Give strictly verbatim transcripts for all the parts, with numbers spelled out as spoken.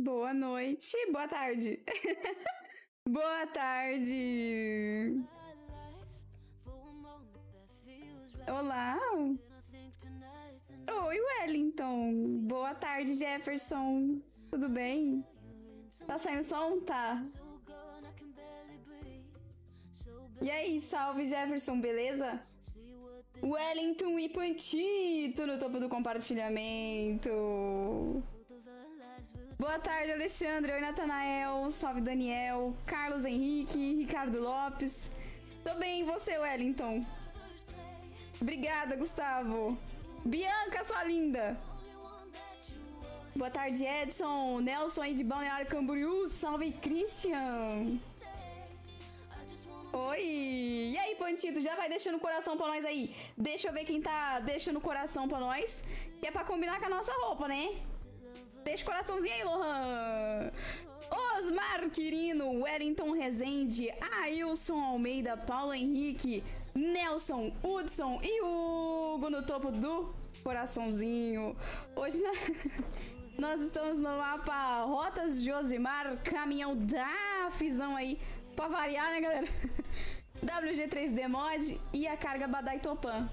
Boa noite, boa tarde. Boa tarde. Olá. Oi, Wellington. Boa tarde, Jefferson. Tudo bem? Tá saindo som? Tá. E aí, salve, Jefferson, beleza? Wellington e Pantito no topo do compartilhamento. Boa tarde, Alexandre. Oi, Natanael. Salve, Daniel. Carlos Henrique. Ricardo Lopes. Tô bem, e você, Wellington? Obrigada, Gustavo. Bianca, sua linda. Boa tarde, Edson. Nelson aí de Balneário Camboriú. Salve, Christian. Oi! E aí, Pantito, já vai deixando o coração pra nós aí. Deixa eu ver quem tá deixando o coração pra nós. Que é pra combinar com a nossa roupa, né? Deixa o coraçãozinho aí, Lohan. Osmar Quirino, Wellington Rezende, Ailson Almeida, Paulo Henrique, Nelson, Hudson e Hugo no topo do coraçãozinho. Hoje nós estamos no mapa Rotas Josimar, caminhão da Fizão aí. Pra variar, né, galera? W G três D Mod e a carga Badai Topan.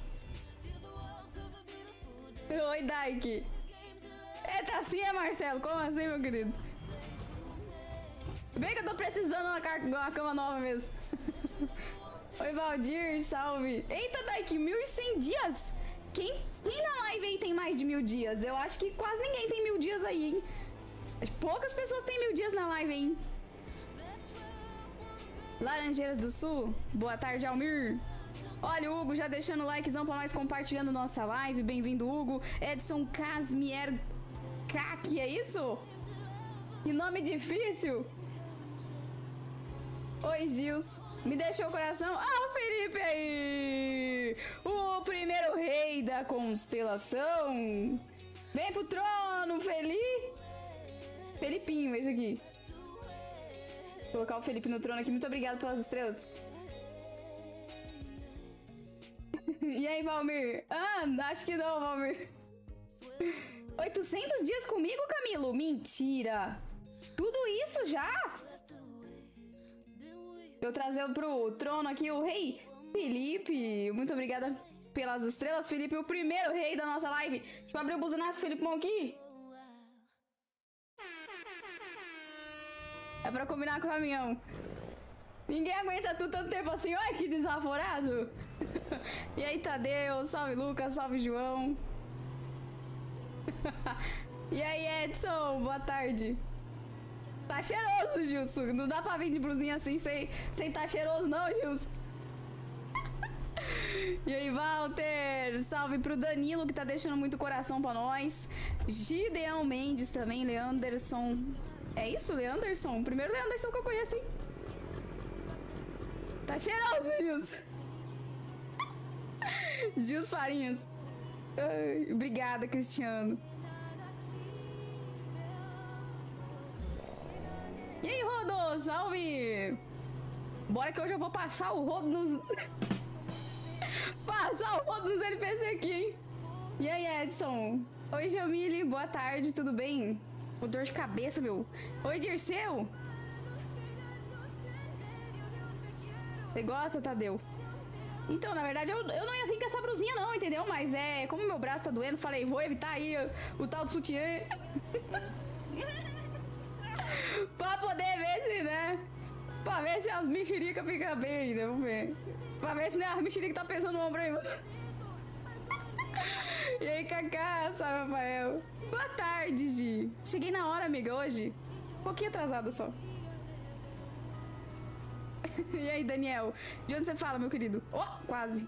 Oi, Daiki. Eita, assim é, Marcelo? Como assim, meu querido? Bem que eu tô precisando de uma, uma cama nova mesmo. Oi, Valdir, salve. Eita, Daiki, mil e cem dias. Quem, quem na live aí tem mais de mil dias? Eu acho que quase ninguém tem mil dias aí, hein? Poucas pessoas têm mil dias na live, hein? Laranjeiras do Sul, boa tarde, Almir. Olha, o Hugo já deixando o likezão pra nós, compartilhando nossa live. Bem-vindo, Hugo. Edson Casmier Kaki, é isso? Que nome difícil. Oi, Gils. Me deixou o coração. Ah, o Felipe aí. O primeiro rei da constelação. Vem pro trono, Felipe. Felipinho, esse aqui. Vou colocar o Felipe no trono aqui. Muito obrigado pelas estrelas. E aí, Valmir? Ah, acho que não, Valmir. oitocentos dias comigo, Camilo? Mentira. Tudo isso já? Eu trazer pro trono aqui o rei Felipe. Muito obrigada pelas estrelas, Felipe. O primeiro rei da nossa live. Deixa eu abrir o buzinaço, Felipe Mão aqui. É pra combinar com o caminhão. Ninguém aguenta tudo tanto tempo assim. Olha que desaforado. E aí, Tadeu. Salve, Lucas. Salve, João. E aí, Edson. Boa tarde. Tá cheiroso, Gilson. Não dá pra vir de brusinha assim sem, sem tá cheiroso, não, Gilson. E aí, Walter. Salve pro Danilo, que tá deixando muito coração pra nós. Gideão Mendes também. Leanderson. É isso, Leanderson? O primeiro Leanderson que eu conheço, hein? Tá cheiroso, Gilson. Gils Farinhas. Ai, obrigada, Cristiano. E aí, Rodo? Salve! Bora que hoje eu vou passar o rodo nos... passar o rodo nos N P C aqui, hein? E aí, Edson? Oi, Jamile. Boa tarde, tudo bem? Com dor de cabeça, meu. Oi, Dirceu. Você gosta, Tadeu? Então, na verdade, eu, eu não ia vir com essa brusinha não, entendeu? Mas é... como meu braço tá doendo, falei, vou evitar aí o, o tal do sutiã. Pra poder ver se, né? Pra ver se as mexericas ficam bem, né? Vamos ver. Pra ver se né, as mexericas tá pensando no ombro aí. E aí, Cacá, salve, Rafael. Boa tarde, Gi. Cheguei na hora, amiga, hoje. Um pouquinho atrasada só. E aí, Daniel? De onde você fala, meu querido? Oh, quase.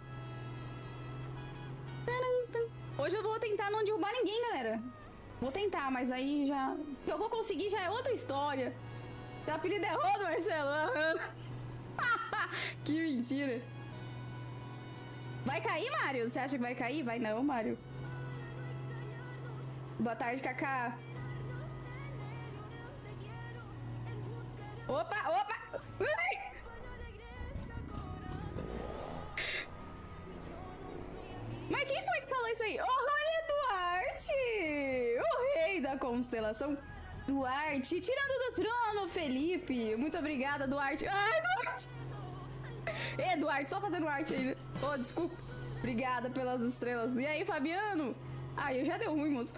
Hoje eu vou tentar não derrubar ninguém, galera. Vou tentar, mas aí já... se eu vou conseguir, já é outra história. Seu apelido é Rodo, Marcelo. Que mentira. Vai cair, Mário? Você acha que vai cair? Vai não, Mário. Boa tarde, Kaká. Opa, opa! Ai! Mas quem foi que falou isso aí? Oh, Duarte! O rei da constelação. Duarte, tirando do trono, Felipe. Muito obrigada, Duarte. Ai, Duarte. Ê, Duarte, só fazendo arte aí. Ô, oh, desculpa. Obrigada pelas estrelas. E aí, Fabiano? Ai, eu já deu ruim, moço.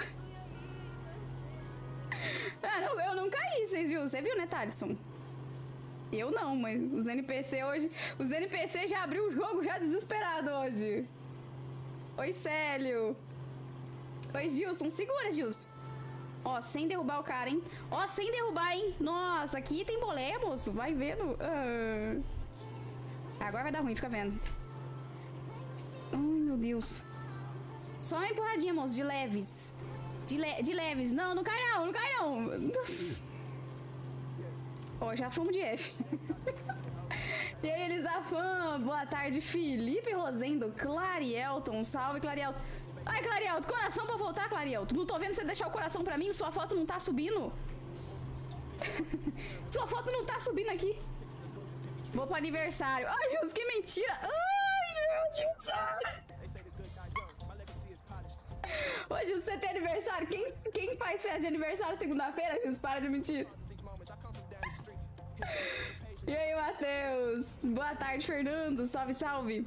Ah, não, eu não caí, vocês viram? Você viu, né, Thalisson? Eu não, mas os N P C hoje... Os N P C já abriu o jogo já desesperado hoje. Oi, Célio. Oi, Gilson. Segura, Gilson. Ó, sem derrubar o cara, hein? Ó, sem derrubar, hein? Nossa, aqui tem boleia, moço. Vai vendo. Ah. Agora vai dar ruim, fica vendo. Ai, meu Deus. Só uma empurradinha, moço, de leves. De, le de leves. Não, não cai não, não cai não. Ó, já fomos de F. E aí, Elisafã, boa tarde. Felipe Rosendo, Clarielton, salve, Clarielton. Ai, Clarielton, coração pra voltar, Clarielton. Não tô vendo você deixar o coração pra mim, sua foto não tá subindo. Sua foto não tá subindo aqui. Vou pro aniversário. Ai, Deus, que mentira. Ai, meu Deus. Hoje você tem aniversário. Quem, quem faz festa de aniversário segunda-feira, Jesus? Para de mentir. E aí, Matheus? Boa tarde, Fernando. Salve, salve.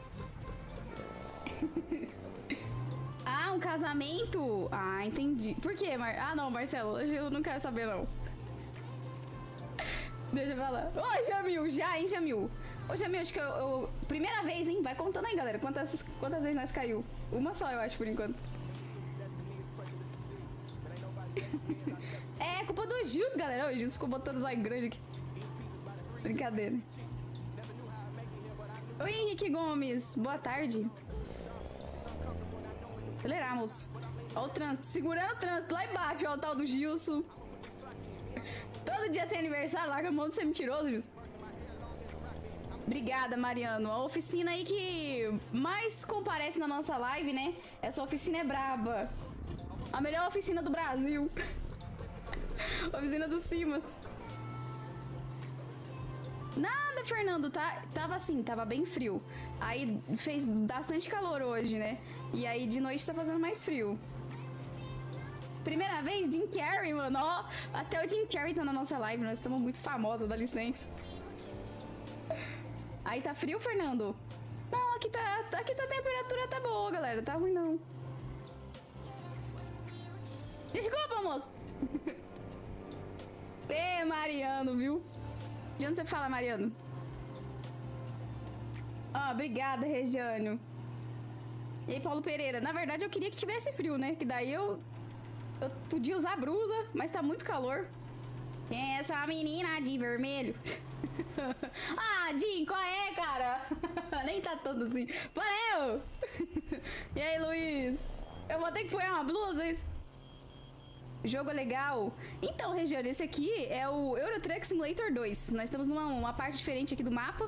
Ah, um casamento? Ah, entendi. Por quê, Mar... Ah, não, Marcelo. Eu não quero saber, não. Deixa pra lá. Ô, oh, Jamil, já, hein, Jamil? Ô, Jamil, acho que eu, eu... Primeira vez, hein? Vai contando aí, galera. Quantas, quantas vezes nós caiu? Uma só, eu acho, por enquanto. É culpa do Gils, galera. O Gils ficou botando os olhos grandes aqui. Brincadeira. Oi, Henrique Gomes. Boa tarde. Acelerar, moço. Ó o trânsito. Segurando o trânsito lá embaixo. Ó o tal do Gilson. Todo dia tem aniversário. Larga a mão de ser mentiroso, Gilson. Obrigada, Mariano. A oficina aí que mais comparece na nossa live, né? Essa oficina é braba. A melhor oficina do Brasil. Oficina dos Simas. Nada, Fernando. Tá, tava assim, tava bem frio. Aí fez bastante calor hoje, né? E aí de noite tá fazendo mais frio. Primeira vez, Jim Carrey, mano. Ó, até o Jim Carrey tá na nossa live. Nós estamos muito famosos, dá licença. Aí tá frio, Fernando? Não, aqui tá, aqui tá a temperatura tá boa, galera. Tá ruim, não. Desculpa, moço. Ê, Mariano, viu? De onde você fala, Mariano? Ah, obrigada, Regiane. E aí, Paulo Pereira. Na verdade, eu queria que tivesse frio, né? Que daí eu... Eu podia usar blusa, mas tá muito calor. Quem é essa menina de vermelho? Ah, Jim, qual é, cara? Nem tá tanto assim. Valeu! E aí, Luiz? Eu vou ter que pôr uma blusa, isso? Jogo legal. Então, Regiane, esse aqui é o Euro Truck Simulator dois. Nós estamos numa uma parte diferente aqui do mapa.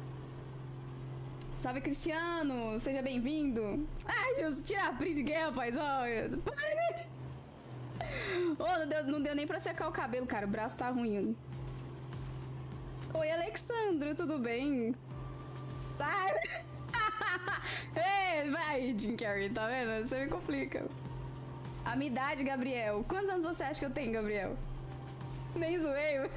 Salve, Cristiano. Seja bem-vindo. Ai, Deus, tira a print aqui, rapaz. Olha. Oh, não deu, não deu nem pra secar o cabelo, cara. O braço tá ruim. Oi, Alexandro, tudo bem? Ai. Ei, vai, Jim Carrey, tá vendo? Você me complica. A minha idade, Gabriel. Quantos anos você acha que eu tenho, Gabriel? Nem zoei.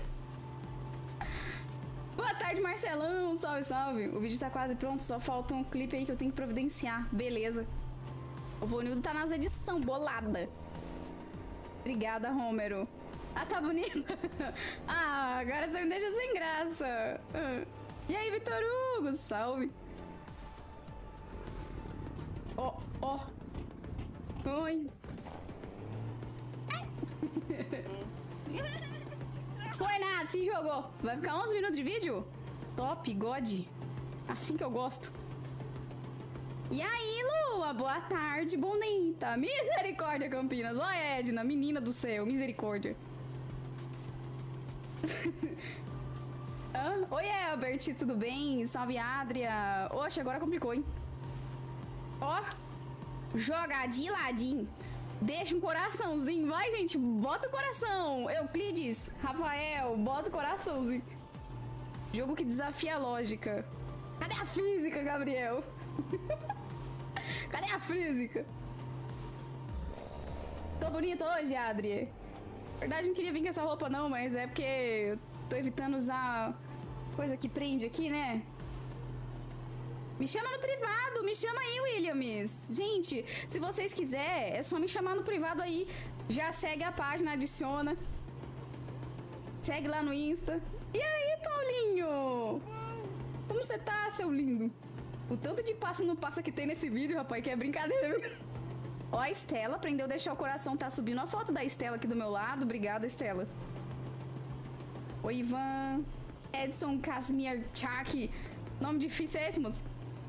Boa tarde, Marcelão. Salve, salve. O vídeo tá quase pronto. Só falta um clipe aí que eu tenho que providenciar. Beleza. O Vonildo tá nas edições, bolada. Obrigada, Romero. Ah, tá bonito. Ah, agora você me deixa sem graça. E aí, Vitor Hugo? Salve. Ó, oh, ó. Oh. Oi. Foi nada, se jogou. Vai ficar onze minutos de vídeo? Top, God. Assim que eu gosto. E aí, Lua? Boa tarde, bonita. Misericórdia, Campinas. Ó, Edna, menina do céu. Misericórdia. ah, oi, Albert, tudo bem? Salve, Adria. Oxe, agora complicou, hein? Ó, jogadinho ladinho. Deixa um coraçãozinho. Vai, gente, bota o coração. Euclides, Rafael, bota o coraçãozinho. Jogo que desafia a lógica. Cadê a física, Gabriel? Cadê a física? Tô bonita hoje, Adri? Na verdade, não queria vir com essa roupa, não, mas é porque eu tô evitando usar coisa que prende aqui, né? Me chama no privado, me chama aí, Williams. Gente, se vocês quiserem, é só me chamar no privado aí. Já segue a página, adiciona. Segue lá no Insta. E aí, Paulinho? Como você tá, seu lindo? O tanto de passo no passo que tem nesse vídeo, rapaz, que é brincadeira, viu? Ó, a Estela aprendeu a deixar o coração. Tá subindo a foto da Estela aqui do meu lado. Obrigada, Estela. Oi, Ivan. Edson Casimir Chak. Nome difícil é esse, moço?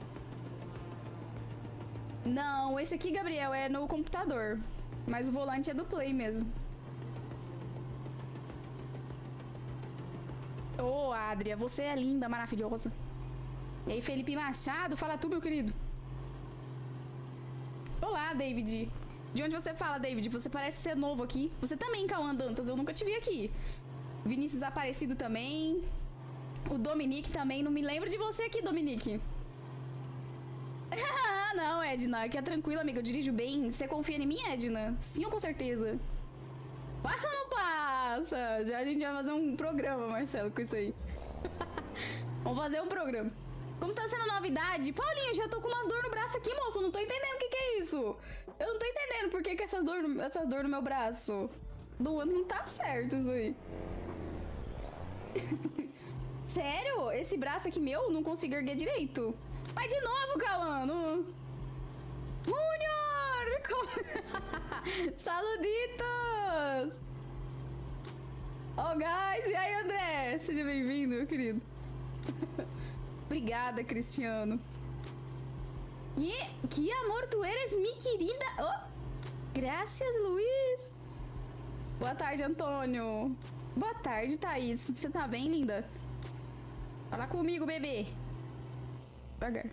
Não, esse aqui, Gabriel, é no computador. Mas o volante é do Play mesmo. Ô, oh, Adria, você é linda, maravilhosa. E aí, Felipe Machado, fala tu, meu querido. Olá, David. De onde você fala, David? Você parece ser novo aqui. Você também, Cauã Dantas, eu nunca te vi aqui. Vinícius Aparecido também. O Dominique também. Não me lembro de você aqui, Dominique. Ah, não, Edna. Que é tranquilo, amiga. Eu dirijo bem. Você confia em mim, Edna? Sim, com certeza. Passa ou não passa? Já a gente vai fazer um programa, Marcelo, com isso aí. Vamos fazer um programa. Como tá sendo a novidade? Paulinho, já tô com umas dor no braço aqui, moço. Não tô entendendo o que que é isso. Eu não tô entendendo por que que essas dor, essas dor no meu braço. Não, não tá certo isso aí. Sério? Esse braço aqui meu não consigo erguer direito. Vai de novo, Cauã. No... Junior! Saluditos! Oh, guys! E aí, André? Seja bem-vindo, meu querido. Obrigada, Cristiano. E que amor tu eres, minha querida. Oh, graças, Luiz. Boa tarde, Antônio. Boa tarde, Thaís. Você tá bem, linda? Fala comigo, bebê. Devagar.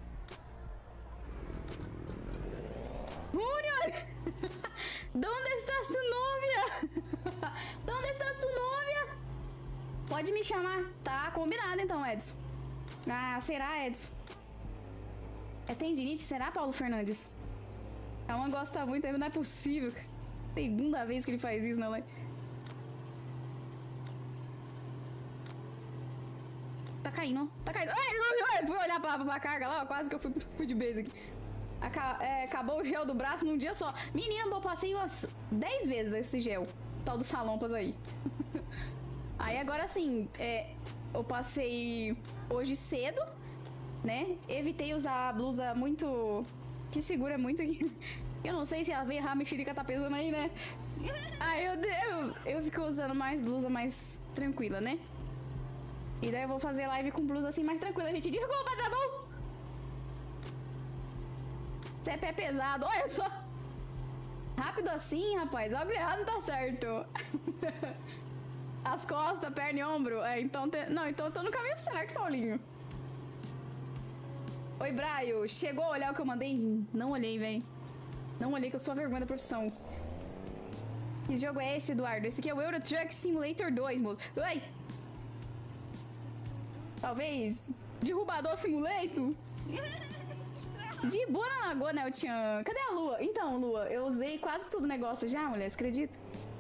Junior! Donde estás tu novia? Donde estás tu novia? Pode me chamar. Tá combinado, então, Edson. Ah, será, Edson? É tendinite? Será, Paulo Fernandes? A mãe gosta muito, não é possível. Segunda vez que ele faz isso, não é? Tá caindo, tá caindo. Ai, ai, ai, fui olhar pra, pra carga lá, quase que eu fui, fui de base aqui. Aca é, acabou o gel do braço num dia só. Menina, eu passei umas dez vezes esse gel. Tal dos salompas aí. Aí agora sim, é, eu passei hoje cedo, né? Evitei usar a blusa muito... que segura muito aqui. Eu não sei se a veia a mexerica tá pesando aí, né? Aí eu, eu, eu fico usando mais blusa mais tranquila, né? E daí eu vou fazer live com blusa assim mais tranquila, gente. Desculpa, tá bom? Você é pé pesado, olha só. Rápido assim, rapaz. Algo errado não tá certo. As costas, perna e ombro. É, então... Te... Não, então eu tô no caminho certo, Paulinho. Oi, Braio. Chegou a olhar o que eu mandei? Não olhei, velho. Não olhei, que eu sou a vergonha da profissão. Que jogo é esse, Eduardo? Esse aqui é o Euro Truck Simulator dois, moço. Oi! Talvez... Derrubador Simulator? De boa na lagoa, né, Tian? Cadê a Lua? Então, Lua, eu usei quase tudo o negócio já, mulher. Você acredita?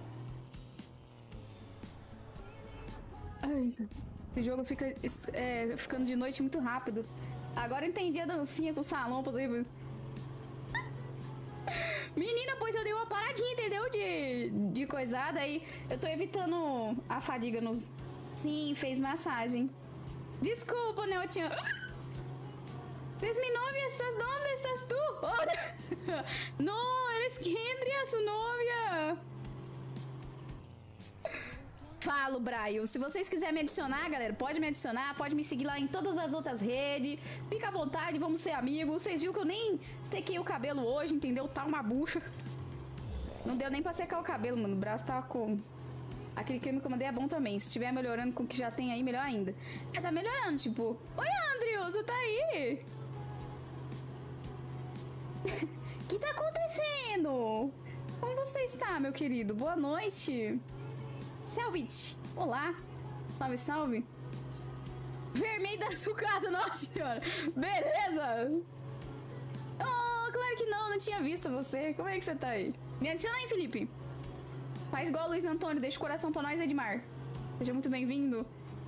Ai, esse jogo fica é, ficando de noite muito rápido. Agora eu entendi a dancinha com o salompas aí. Menina, pois eu dei uma paradinha, entendeu? De, de coisada aí. Eu tô evitando a fadiga nos... Sim, fez massagem. Desculpa, né, Tian? ¿Ves mi novia? ¿Estás dónde estás tú? Ahora. No, eres Kendria, su novia. Falo, Braio. Se vocês quiserem me adicionar, galera, pode me adicionar. Pode me seguir lá em todas as outras redes. Fica à vontade, vamos ser amigos. Vocês viram que eu nem sequei o cabelo hoje, entendeu? Tá uma bucha. Não deu nem pra secar o cabelo, mano. O braço tava com... Aquele creme que eu mandei é bom também. Se estiver melhorando com o que já tem aí, melhor ainda. É, tá melhorando, tipo... Oi, Andrew, você tá aí? O que tá acontecendo? Como você está, meu querido? Boa noite. Selvit, olá. Salve, salve. Vermelho da sucata, nossa senhora. Beleza. Oh, claro que não, não tinha visto você. Como é que você tá aí? Me adiciona aí, Felipe. Faz igual o Luiz Antônio, deixa o coração pra nós, Edmar. Seja muito bem-vindo.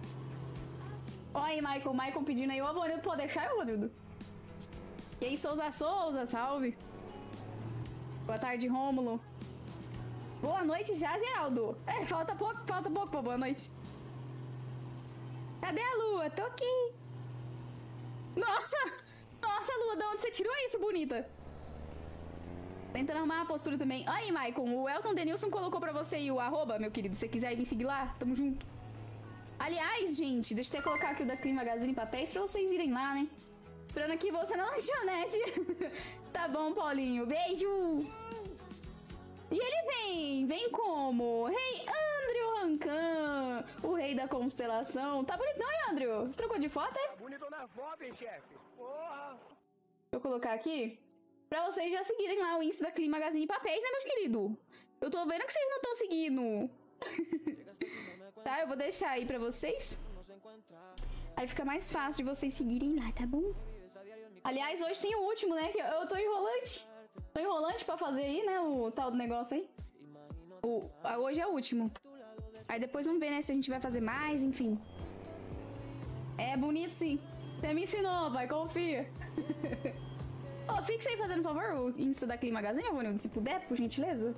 Ó aí, Michael. Michael pedindo aí. Ô, Avanildo, pode deixar, ô, Avanildo? E aí, Souza Souza, salve. Boa tarde, Rômulo. Boa noite já, Geraldo. É, falta pouco, falta pouco pra boa noite. Cadê a Lua? Tô aqui. Nossa! Nossa, Lua, de onde você tirou isso, bonita? Tentando arrumar a postura também. Aí, Maicon, o Elton Denilson colocou pra você aí o arroba, meu querido. Se você quiser me seguir lá, tamo junto. Aliás, gente, deixa eu até colocar aqui o da Clean Magazine Papéis pra vocês irem lá, né? Esperando aqui você na lanchonete. Tá bom, Paulinho. Beijo! E ele vem, vem como? Rei Andrew Rancan, o rei da constelação. Tá bonitão, hein, Andrew? Você trocou de foto, é? Tá bonito na foto, hein, chefe? Porra! Deixa eu colocar aqui pra vocês já seguirem lá o Insta da Clean Magazine Papéis, né, meus queridos? Eu tô vendo que vocês não estão seguindo. Tá, eu vou deixar aí pra vocês. Aí fica mais fácil de vocês seguirem lá, tá bom? Aliás, hoje tem o último, né? Que eu tô enrolante. Tô enrolante pra fazer aí, né? O tal do negócio aí. O, hoje é o último. Aí depois vamos ver, né? Se a gente vai fazer mais, enfim. É bonito, sim. Você me ensinou, pai. Confia. Ô, oh, fixa aí fazendo, por favor, o Insta da Clean Magazine, Avanildo, se puder, por gentileza.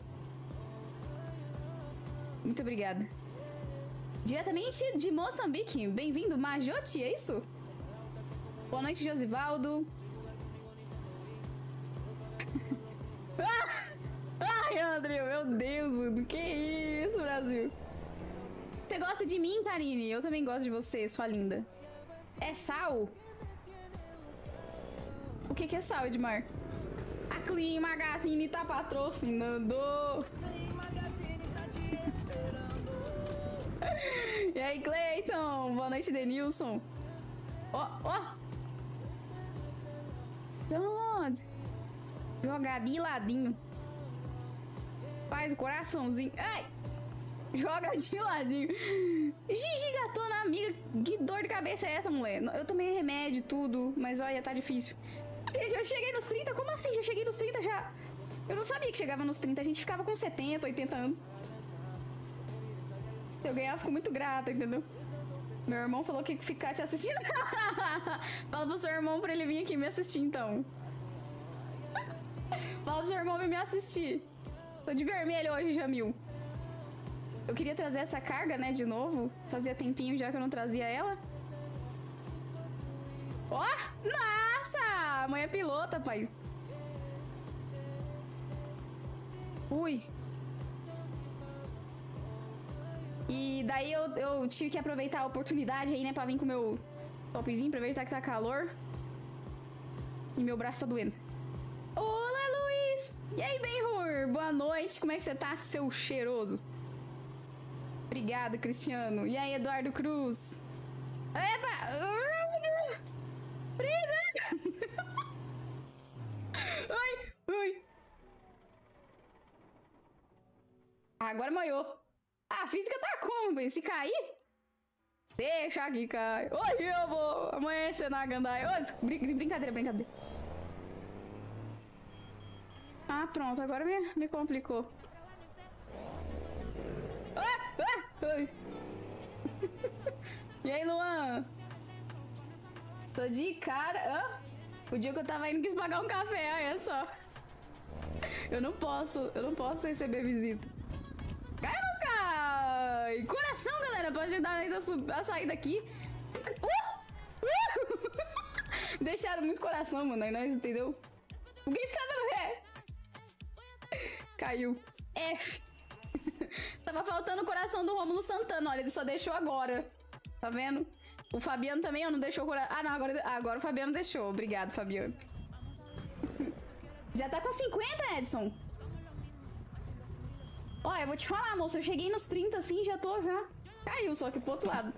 Muito obrigada. Diretamente de Moçambique. Bem-vindo, Majote, é isso? Boa noite, Josivaldo. Ah! Ai, André, meu Deus, mano. Que isso, Brasil? Você gosta de mim, Karine? Eu também gosto de você, sua linda. É sal? O que que é sal, Edmar? A Clean Magazine tá patrocinando. E aí, Cleiton? Boa noite, Denilson. Ó, ó. Onde? Joga de ladinho. Faz o coraçãozinho. Ai! Joga de ladinho. Gigi Gatona, amiga. Que dor de cabeça é essa, mulher? Eu tomei remédio e tudo, mas olha, tá difícil. Gente, eu cheguei nos trinta. Como assim? Já cheguei nos trinta já? Eu não sabia que chegava nos trinta. A gente ficava com setenta, oitenta anos. Se eu ganhar, eu fico muito grata, entendeu? Meu irmão falou que ficar te assistindo. Fala pro seu irmão pra ele vir aqui me assistir, então. Fala pro seu irmão vir me assistir. Tô de vermelho hoje, Jamil. Eu queria trazer essa carga, né, de novo. Fazia tempinho já que eu não trazia ela. Ó! Oh, nossa! A mãe é pilota, pai. Ui. E daí eu, eu tive que aproveitar a oportunidade aí, né, pra vir com o meu topzinho, aproveitar que tá calor. E meu braço tá doendo. Olá, Luiz! E aí, Ben-Hur? Boa noite, como é que você tá, seu cheiroso? Obrigada, Cristiano. E aí, Eduardo Cruz? Epa! Presa! Ai, ai. Agora molhou. A física tá como, bem? Se cair? Deixa aqui cair. Hoje eu vou amanhecer na gandaia. Oh, brin brincadeira, brincadeira. Ah, pronto. Agora me, me complicou. Ah, ah, ai. E aí, Luan? Tô de cara... Hã? O dia que eu tava indo quis pagar um café, olha só. Eu não posso, eu não posso receber visita. Cai, não cai! Coração, galera, pode ajudar nós a, a sair daqui. Uh! Uh! Deixaram muito coração, mano, aí nós, entendeu? O que está dando ré? Caiu. F. Tava faltando o coração do Rômulo Santana, olha, ele só deixou agora. Tá vendo? O Fabiano também, ó, não deixou o coração. Ah, não, agora, agora o Fabiano deixou. Obrigado, Fabiano. Já tá com cinquenta, Edson? Ó, eu vou te falar, moço, eu cheguei nos trinta assim, já tô, já. Caiu, só que pro outro lado.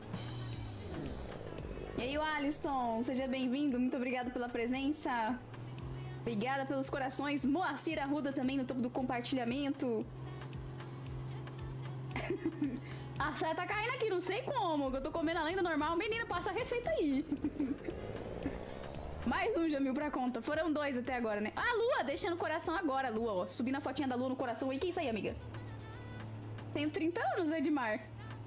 E aí, o Alisson, seja bem-vindo, muito obrigado pela presença. Obrigada pelos corações. Moacir Arruda também no topo do compartilhamento. A saia tá caindo aqui, não sei como, que eu tô comendo além do normal. Menina, passa a receita aí. Mais um Jamil pra conta. Foram dois até agora, né? Ah, Lua, deixando o coração agora, Lua, ó. Subindo a fotinha da Lua no coração. E que isso aí, amiga? Tenho trinta anos, Edmar.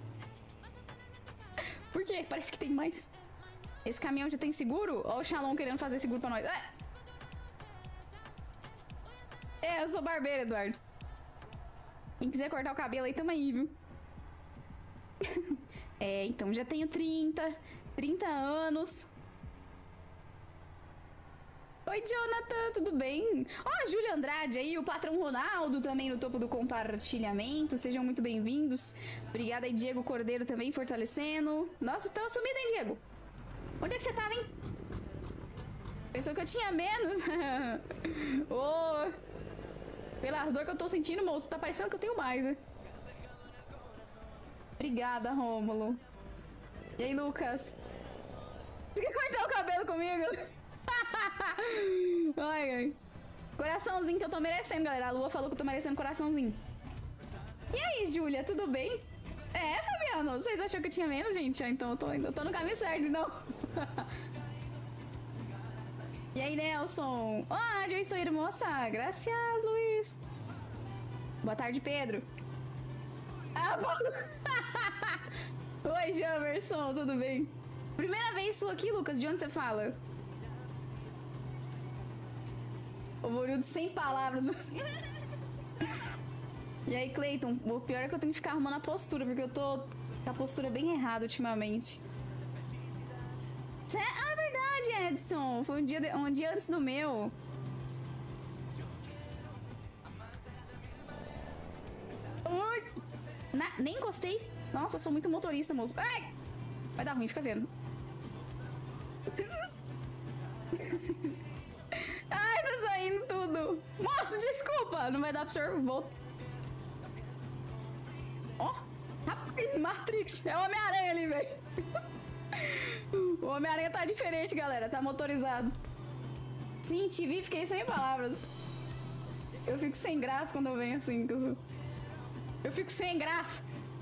Por quê? Parece que tem mais. Esse caminhão já tem seguro? Ó o Shalom querendo fazer seguro pra nós. É, é eu sou barbeiro, Eduardo. Quem quiser cortar o cabelo aí, tamo aí, viu? É, então já tenho trinta, trinta anos. Oi, Jonathan, tudo bem? Ó, a Júlia Andrade aí, o patrão Ronaldo também no topo do compartilhamento. Sejam muito bem-vindos. Obrigada aí, Diego Cordeiro também fortalecendo. Nossa, tava sumido, hein, Diego? Onde é que você tava, hein? Pensou que eu tinha menos? Ô, oh, pela dor que eu tô sentindo, moço, tá parecendo que eu tenho mais, né? Obrigada, Rômulo. E aí, Lucas? Você quer cortar o cabelo comigo? Ai, ai. Coraçãozinho que eu tô merecendo, galera. A Lua falou que eu tô merecendo coraçãozinho. E aí, Júlia, tudo bem? É, Fabiano, vocês acham que eu tinha menos, gente? Então eu tô, eu tô no caminho certo, então. E aí, Nelson? Ah, eu estou hermosa. Graças, Luiz. Boa tarde, Pedro. Ah, bom. Oi, Jamerson, tudo bem? Primeira vez sua aqui, Lucas. De onde você fala? O Borildo sem palavras. E aí, Cleiton, o pior é que eu tenho que ficar arrumando a postura, porque eu tô com a postura bem errada ultimamente. Cê... Ah, verdade, Edson. Foi um dia, de... um dia antes do meu. Ai. Na... Nem encostei. Nossa, eu sou muito motorista, moço. Ai. Vai dar ruim, fica vendo. Ai, tá saindo tudo. Moço, desculpa. Não vai dar pro senhor. Volta. Ó. Oh, rapaz, Matrix. É o Homem-Aranha ali, velho. O Homem-Aranha tá diferente, galera. Tá motorizado. Sim, te vi, fiquei sem palavras. Eu fico sem graça quando eu venho assim. Eu fico sem graça.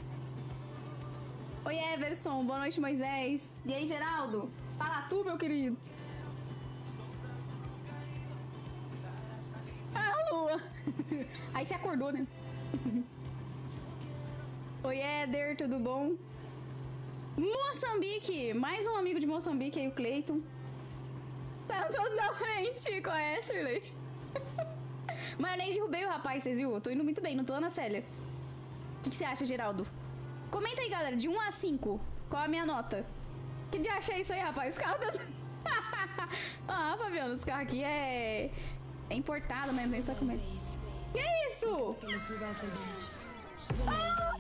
Oi, Everson. Boa noite, Moisés. E aí, Geraldo? Fala tu, meu querido. Ah, Lua. Aí você acordou, né? Oi, Éder. Tudo bom? Moçambique. Mais um amigo de Moçambique aí, o Cleiton. Tá todos na frente. Qual é, Shirley? Mas eu nem derrubei o rapaz, vocês viram? Eu tô indo muito bem, não tô, Ana Célia? O que, que você acha, Geraldo? Comenta aí, galera, de um a cinco. Qual a minha nota? Que dia achei isso aí, rapaz? Os carros... Ah, Fabiano, os carros aqui é... É importado, né? Nem está comendo. Que é isso? Ah!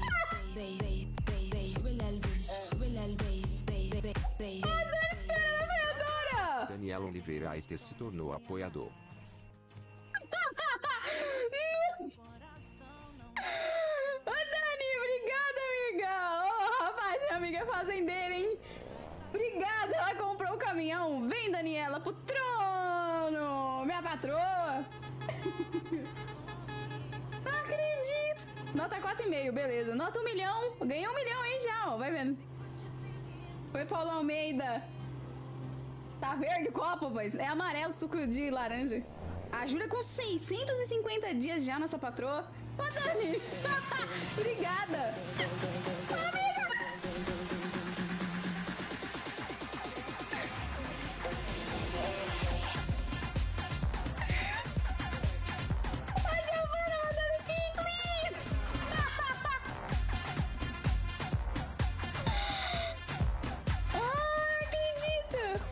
Ah, Daniela Oliveira Aite se tornou apoiador. Ô, Dani, obrigada, amiga. Ô, oh, rapaz, minha amiga é fazendeira, hein? Obrigada, ela comprou o caminhão. Vem, Daniela, pro trono. Minha patroa. Não acredito. Nota quatro e meio, beleza. Nota um milhão. Ganhei um milhão aí já, ó. Vai vendo. Foi Paulo Almeida. Tá verde o copo, pois. É amarelo, suco de laranja. A Júlia com seiscentos e cinquenta dias já, nossa patroa. Ô, Dani. Obrigada. Amiga. A Giovana mandando picles. Ai, acredito.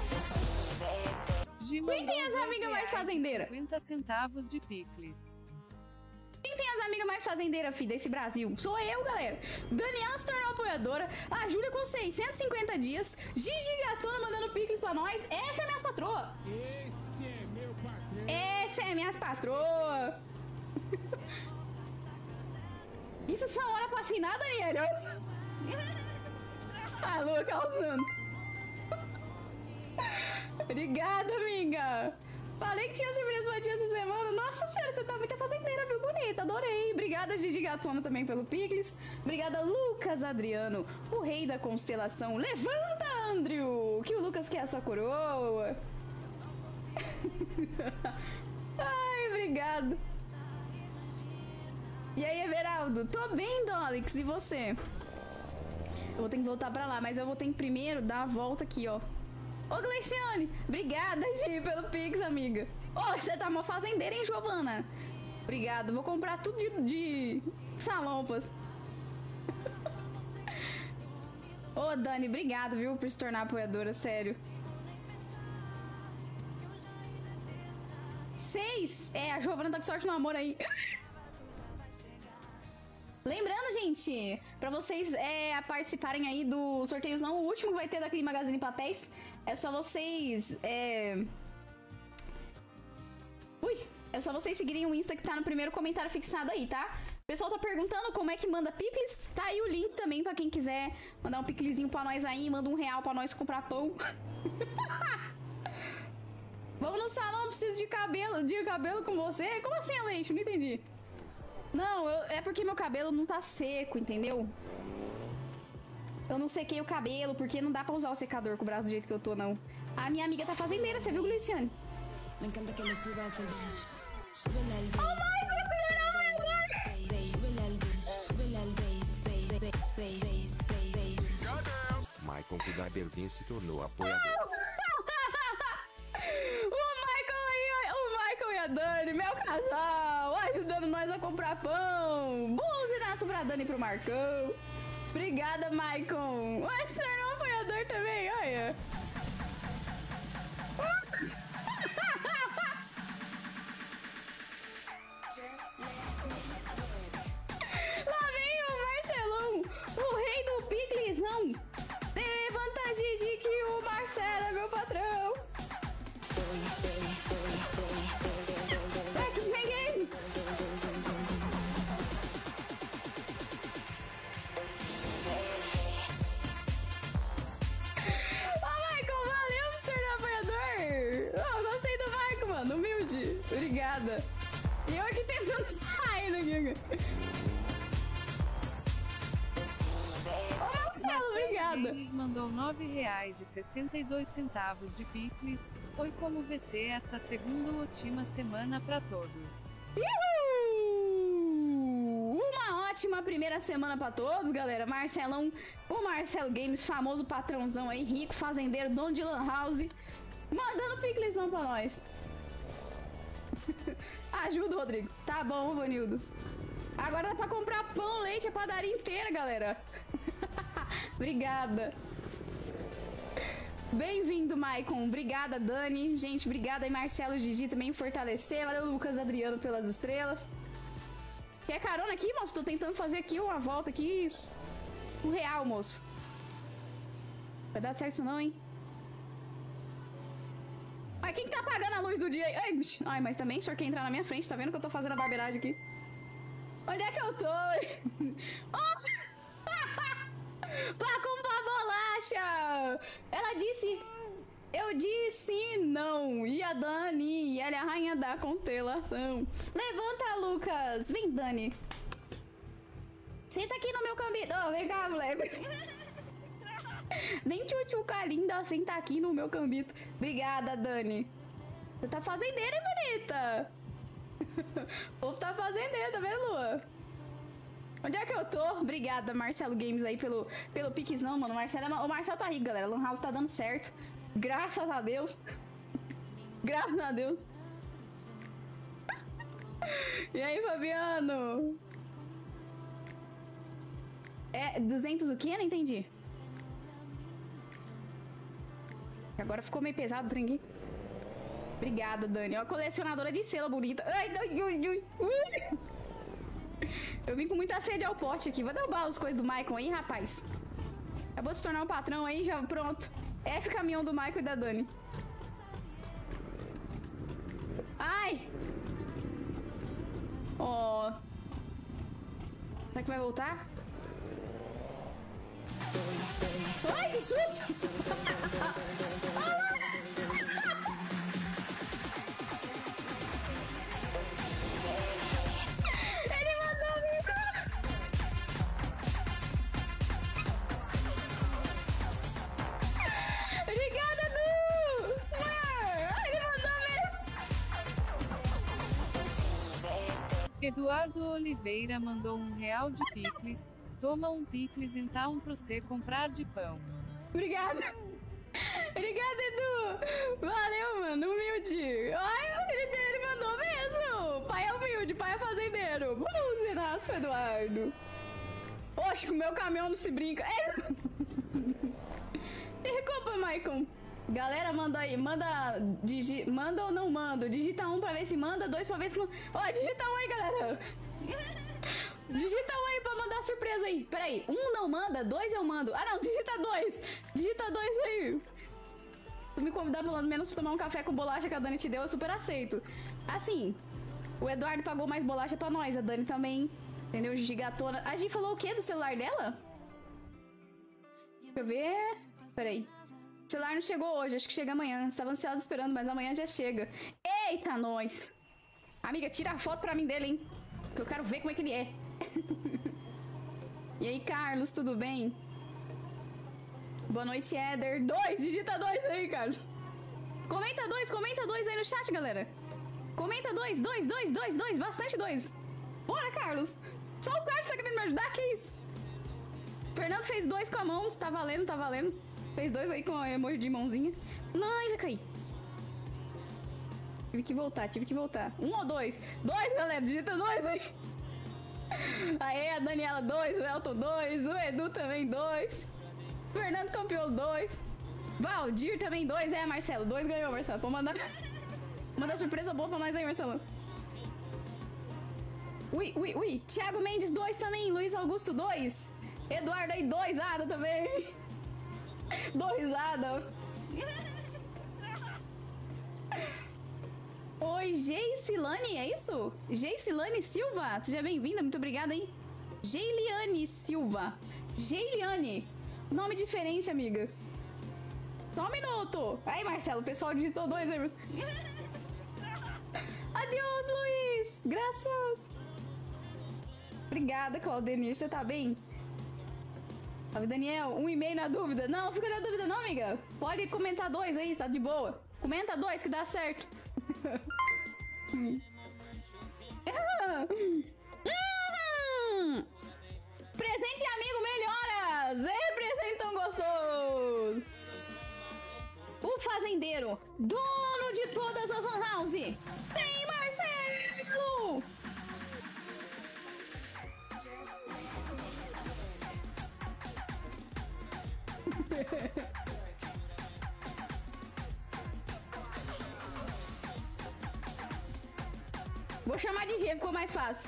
Quem tem as amigas mais fazendeiras? cinquenta centavos de picles. Quem tem as amigas mais fazendeiras, fi, desse Brasil? Sou eu, galera. Daniela se tornou apoiadora. A Júlia com seiscentos e cinquenta dias. Gigi Gatona mandando picles pra nós. Essa é minhas patroa. Esse é meu patrão. Essa é minhas patroa. Isso são hora pra assinar, Daniela? Ah, Lua causando. Obrigada, amiga. Falei que tinha surpresa pra ti essa semana. Nossa senhora, você tá muito fazendeira, viu? Bonita, adorei. Obrigada, Gigi Gatona, também pelo picles. Obrigada, Lucas Adriano, o rei da constelação. Levanta, Andrew, que o Lucas quer a sua coroa. Ai, obrigado. E aí, Everaldo? Tô bem, Dolix. E você? Eu vou ter que voltar pra lá, mas eu vou ter que primeiro dar a volta aqui, ó. Ô, Gleiciane! Obrigada, Gi, pelo Pix, amiga. Ô, você tá uma fazendeira, hein, Giovana? Obrigado. Vou comprar tudo de, de salompas. Ô, Dani, obrigado, viu, por se tornar apoiadora, sério. Seis! É, a Giovana tá com sorte no amor aí. Lembrando, gente, pra vocês é, participarem aí do sorteiozão, o último que vai ter daquele Magazine Papéis, é só vocês... É... Ui! É só vocês seguirem o Insta que tá no primeiro comentário fixado aí, tá? O pessoal tá perguntando como é que manda picles. Tá aí o link também pra quem quiser mandar um piclezinho pra nós aí, manda um real pra nós comprar pão. Vamos no salão, preciso de cabelo, de cabelo com você? Como assim, Aleixo? Não entendi. Não, eu, é porque meu cabelo não tá seco, entendeu? Eu não sequei o cabelo, porque não dá pra usar o secador com o braço do jeito que eu tô, não. A minha amiga tá fazendeira, você viu, Gliciane? Me encanta que le subas el beat. Súbele al Oh bass. my God, Súbele al beat. Súbele al bass. Bass, bass, bass, bass. Maicon Kudabervin se tornou apoiador. O Michael e, o Michael e a Dani, meu casal, ajudando nós a comprar pão. Buzinaço pra Dani e pro Marcão. Obrigada, Michael. Ué, você é um apoiador também, olha. Lá vem o Marcelão, o rei do piclizão. Levanta, Gigi, que o Marcelo é meu patrão. Back again. Ô, Michael, valeu por se tornar apoiador. Oh, gostei do Michael, mano, humilde. Obrigada. E eu aqui tentando sair daqui. Ô, Marcelo, obrigada. Games mandou nove reais e sessenta e dois centavos de picles. Foi como V C esta segunda última semana pra todos. Uhul! Uma ótima primeira semana pra todos, galera. Marcelão, o Marcelo Games, famoso patrãozão aí, rico, fazendeiro, dono de lan house, mandando piclezão pra nós. Ajuda, Rodrigo. Tá bom, Vanildo. Agora dá pra comprar pão, leite, a padaria inteira, galera. Obrigada. Bem-vindo, Maicon. Obrigada, Dani. Gente, obrigada aí, Marcelo, Gigi também fortalecer. Valeu, Lucas, Adriano, pelas estrelas. Quer carona aqui, moço? Tô tentando fazer aqui uma volta aqui. Um real, moço. Vai dar certo isso não, hein? Ai, quem que tá apagando a luz do dia aí? Ai, bicho. Ai, mas também o senhor quer entrar na minha frente. Tá vendo que eu tô fazendo a barbeiragem aqui? Onde é que eu tô? Oh! Pra comprar bolacha! Ela disse... Eu disse não. E a Dani, ela é a rainha da constelação. Levanta, Lucas. Vem, Dani. Senta aqui no meu cambito. Oh, vem cá, moleque. Nem tchutchuca linda, senta aqui no meu cambito. Obrigada, Dani. Você tá fazendeira, hein, bonita? O povo tá fazendeira, tá vendo, Lua? Onde é que eu tô? Obrigada, Marcelo Games aí pelo, pelo piquezão, mano. O Marcelo, é, o Marcelo tá rico, galera. O Lan House tá dando certo. Graças a Deus. Graças a Deus. E aí, Fabiano? É, duzentos o quê? Não entendi. Agora ficou meio pesado o trem aqui. Obrigada, Dani. Ó, colecionadora de selo bonita. Ai, ai, ai, ai. Ui. Eu vim com muita sede ao pote aqui. Vou derrubar as coisas do Maicon aí, rapaz. Acabou de se tornar um patrão aí, já pronto. F caminhão do Maicon e da Dani. Ai! Ó. Oh. Será que vai voltar? Ai, que susto! Ele mandou vir. Obrigada, Du! Ele mandou mesmo. Eduardo Oliveira mandou um real de picles. Toma um picles então pra você comprar de pão. Obrigada. Obrigada, Edu. Valeu, mano. Humilde. Ai, o filho dele mandou mesmo. Pai é humilde, pai é fazendeiro. Uh, Zenasco, Eduardo. Oxe, com o meu caminhão não se brinca. É. Desculpa, Maicon. Galera, manda aí. Manda, digi, manda ou não manda. Digita um pra ver se manda, dois pra ver se não... Ó, oh, digita um aí, galera. Digita um aí pra mandar surpresa aí. Pera aí. Um não manda, dois eu mando. Ah, não. Digita dois. Digita dois aí. Se tu me convidar pelo menos pra tomar um café com bolacha que a Dani te deu, eu super aceito. Assim, o Eduardo pagou mais bolacha pra nós. A Dani também. Entendeu? Gigatona. A Gi falou o quê do celular dela? Deixa eu ver. Pera aí. O celular não chegou hoje. Acho que chega amanhã. Estava ansiosa esperando, mas amanhã já chega. Eita, nós. Amiga, tira a foto pra mim dele, hein? Que eu quero ver como é que ele é. E aí, Carlos, tudo bem? Boa noite, Éder. Dois, digita dois aí, Carlos. Comenta dois, comenta dois aí no chat, galera. Comenta dois, dois, dois, dois, dois. Bastante dois. Bora, Carlos. Só o Carlos tá querendo me ajudar, que isso? Fernando fez dois com a mão. Tá valendo, tá valendo. Fez dois aí com a emoji de mãozinha. Não, vai cair. Tive que voltar, tive que voltar. Um ou dois? Dois, galera. Digita dois aí. Aê, a Daniela dois, o Elton dois, o Edu também dois. Fernando campeão dois. Valdir também dois. É, Marcelo, dois ganhou, Marcelo. Pode mandar. Manda surpresa boa pra nós aí, Marcelo. Ui, ui, ui. Thiago Mendes dois também. Luiz Augusto dois. Eduardo aí dois. Ada também. Dois Ada. Oi, Geicilane, é isso? Geicilane Silva, seja bem-vinda, muito obrigada, hein? Geiliane Silva. Geiliane. Nome diferente, amiga. Só um minuto. Aí, Marcelo, o pessoal digitou dois aí. Adeus, Luiz. Graças. Obrigada, Claudenir. Você tá bem? Salve, Daniel. Um e-mail na dúvida. Não, fica na dúvida não, amiga. Pode comentar dois aí, tá de boa. Comenta dois que dá certo. hum. Presente de amigo melhoras. É, presente tão gostoso. O fazendeiro, dono de todas as lan house. Tem Marcelo. Vou chamar de Rê, ficou mais fácil.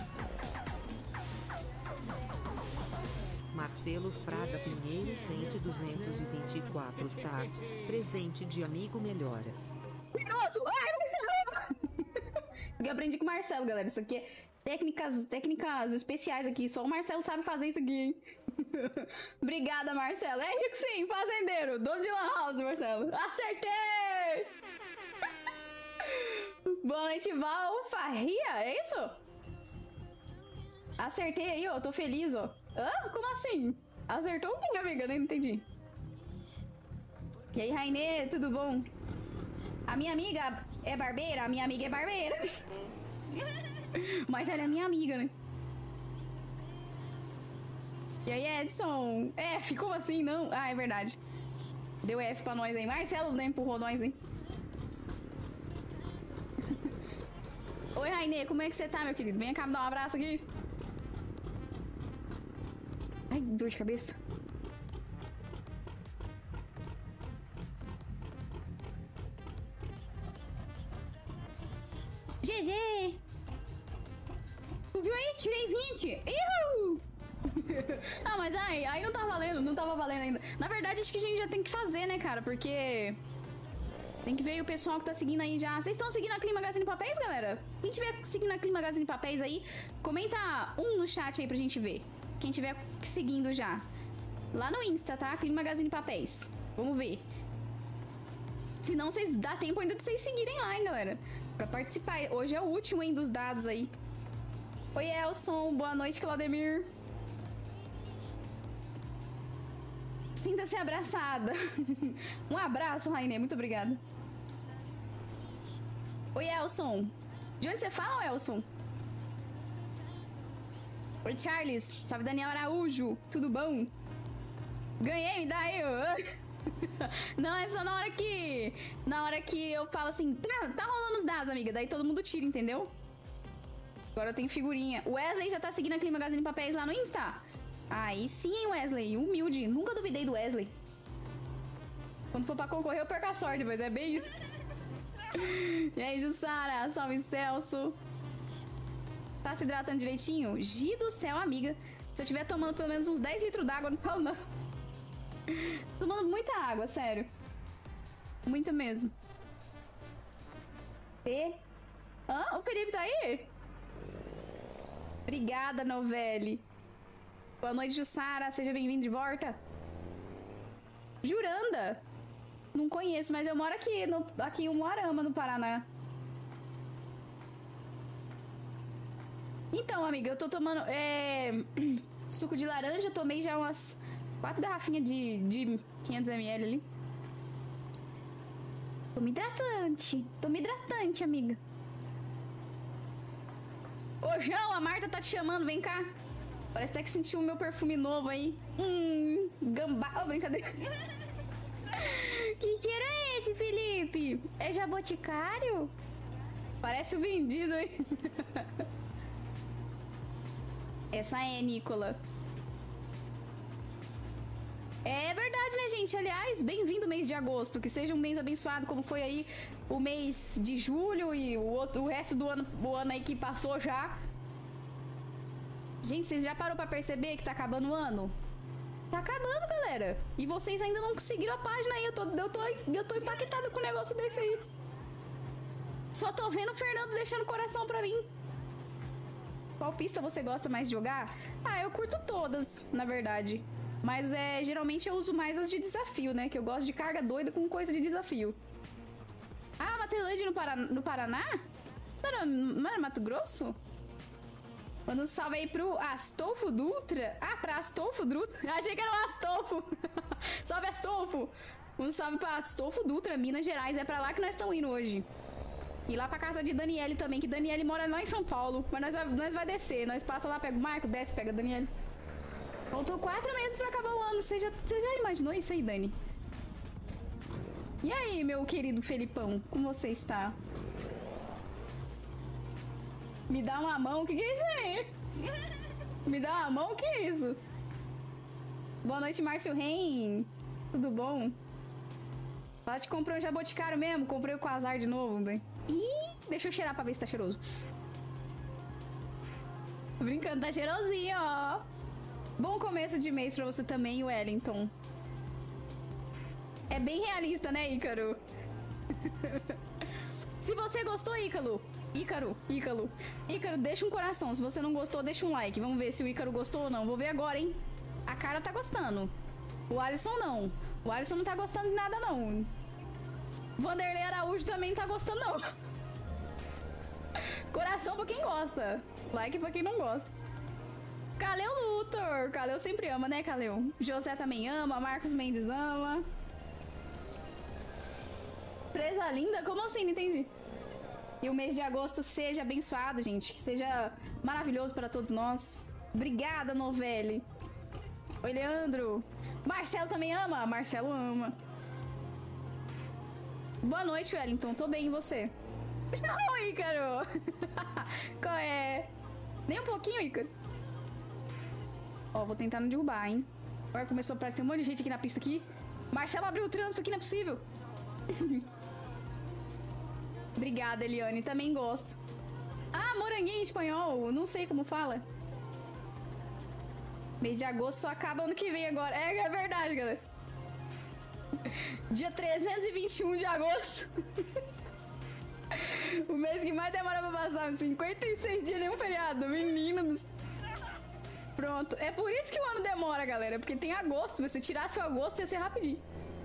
Marcelo Fraga Pinheiro sente duzentos e vinte e quatro stars. Presente de amigo melhoras. Mentiroso! Ai, Marcelo! Isso aqui eu aprendi com o Marcelo, galera. Isso aqui é técnicas, técnicas especiais aqui. Só o Marcelo sabe fazer isso aqui, hein? Obrigada, Marcelo. É rico sim, fazendeiro. Dono de lan house, Marcelo. Acertei! Boa noite, Val Farria, é isso? Acertei aí, ó. Tô feliz, ó. Hã? Como assim? Acertou o que, amiga? Nem entendi. E aí, Rainê, tudo bom? A minha amiga é barbeira? A minha amiga é barbeira. Mas ela é minha amiga, né? E aí, Edson? F, como assim? Não? Ah, é verdade. Deu F pra nós aí. Marcelo, né? Empurrou nós, hein? Oi, Rainê, como é que você tá, meu querido? Vem cá me dar um abraço aqui. Ai, dor de cabeça. G G! Tu viu aí? Tirei vinte! Ihu! Ah, mas ai, aí não tá valendo, não tava valendo ainda. Na verdade, acho que a gente já tem que fazer, né, cara? Porque... tem que ver o pessoal que tá seguindo aí já. Vocês estão seguindo a Clean Magazine Papéis, galera? Quem tiver seguindo a Clean Magazine Papéis aí, comenta um no chat aí pra gente ver. Quem tiver seguindo já. Lá no Insta, tá? Clean Magazine Papéis. Vamos ver. Se não, vocês dá tempo ainda de vocês seguirem lá, hein, galera? Pra participar. Hoje é o último, hein, dos dados aí. Oi, Elson. Boa noite, Claudemir. Sinta-se abraçada. Um abraço, Rainê. Muito obrigada. Oi, Elson. De onde você fala, Elson? Oi, Charles. Salve, Daniel Araújo. Tudo bom? Ganhei, me dá aí. Não, é só na hora que... Na hora que eu falo assim... Tá, tá rolando os dados, amiga. Daí todo mundo tira, entendeu? Agora eu tenho figurinha. O Wesley já tá seguindo a Clean Magazine Papéis lá no Insta. Aí sim, hein, Wesley. Humilde. Nunca duvidei do Wesley. Quando for pra concorrer, eu perco a sorte, mas é bem isso. E aí, Jussara. Salve, Celso. Tá se hidratando direitinho? Gi do céu, amiga. Se eu tiver tomando pelo menos uns dez litros d'água, não falo não. Tomando muita água, sério. Muita mesmo. E... Hã? O Felipe tá aí? Obrigada, Novelli. Boa noite, Jussara. Seja bem-vindo de volta. Juranda? Não conheço, mas eu moro aqui, no, aqui em Umuarama, no Paraná. Então, amiga, eu tô tomando é, suco de laranja. Tomei já umas quatro garrafinhas de, de quinhentos mililitros ali. Tô me hidratante. Tô me hidratante, amiga. Ô, João, a Marta tá te chamando, vem cá. Parece até que sentiu o meu perfume novo aí. Hum, gambá. Ô, oh, brincadeira. Que cheiro é esse, Felipe? É jaboticário? Parece o Vin Diesel, hein? Essa é, Nicola. É verdade, né, gente? Aliás, bem-vindo mês de agosto. Que seja um mês abençoado, como foi aí o mês de julho e o, outro, o resto do ano, o ano aí que passou já. Gente, vocês já parou pra perceber que tá acabando o ano? Tá acabando, galera. E vocês ainda não conseguiram a página aí. Eu tô, eu tô, eu tô impactada com um negócio desse aí. Só tô vendo o Fernando deixando coração pra mim. Qual pista você gosta mais de jogar? Ah, eu curto todas, na verdade. Mas é, geralmente eu uso mais as de desafio, né? Que eu gosto de carga doida com coisa de desafio. Ah, Matelândia no, Paraná, no Paraná? Não era, não era Mato Grosso? Manda um salve aí pro Astolfo Dutra. Ah, pra Astolfo Dutra? Achei que era o Astolfo. Salve, Astolfo. Um salve pra Astolfo Dutra, Minas Gerais. É pra lá que nós estamos indo hoje. E lá pra casa de Daniele também, que Daniele mora lá em São Paulo. Mas nós vai, nós vai descer. Nós passa lá, pega o Marco, desce, pega a Daniele. Faltou quatro meses pra acabar o ano. Você já, você já imaginou isso aí, Dani? E aí, meu querido Felipão? Como você está? Me dá uma mão? O que, que é isso aí? Me dá uma mão? O que é isso? Boa noite, Márcio Reim. Tudo bom? Ela te comprou um jaboticário mesmo? Comprei o Quasar de novo, bem. Ih, deixa eu cheirar pra ver se tá cheiroso. Tô brincando, tá cheirosinho, ó. Bom começo de mês pra você também, Wellington. É bem realista, né, Ícaro? Se você gostou, Ícaro, Ícaro, Ícaro, Ícaro, deixa um coração. Se você não gostou, deixa um like. Vamos ver se o Ícaro gostou ou não. Vou ver agora, hein? A Cara tá gostando. O Alisson não. O Alisson não tá gostando de nada, não. Vanderlei Araújo também não tá gostando, não. Coração pra quem gosta. Like pra quem não gosta. Caleu Luthor. Caleu sempre ama, né, Caleu? José também ama. Marcos Mendes ama. Presa linda? Como assim? Não entendi. E o mês de agosto seja abençoado, gente. Que seja maravilhoso para todos nós. Obrigada, Novelli. Oi, Leandro. Marcelo também ama? Marcelo ama. Boa noite, Wellington. Tô bem, e você? Não, Ícaro. Qual é? Nem um pouquinho, Ícaro. Ó, vou tentar não derrubar, hein? Agora começou a aparecer um monte de gente aqui na pista aqui. Marcelo abriu o trânsito aqui, não é possível. Obrigada, Eliane. Também gosto. Ah, moranguinho em espanhol. Não sei como fala. Mês de agosto só acaba ano que vem agora. É, é verdade, galera. Dia trezentos e vinte e um de agosto. O mês que mais demora pra passar. cinquenta e seis dias, nenhum feriado. Meninos. Pronto. É por isso que o ano demora, galera. Porque tem agosto. Se você tirasse o agosto, ia ser rapidinho.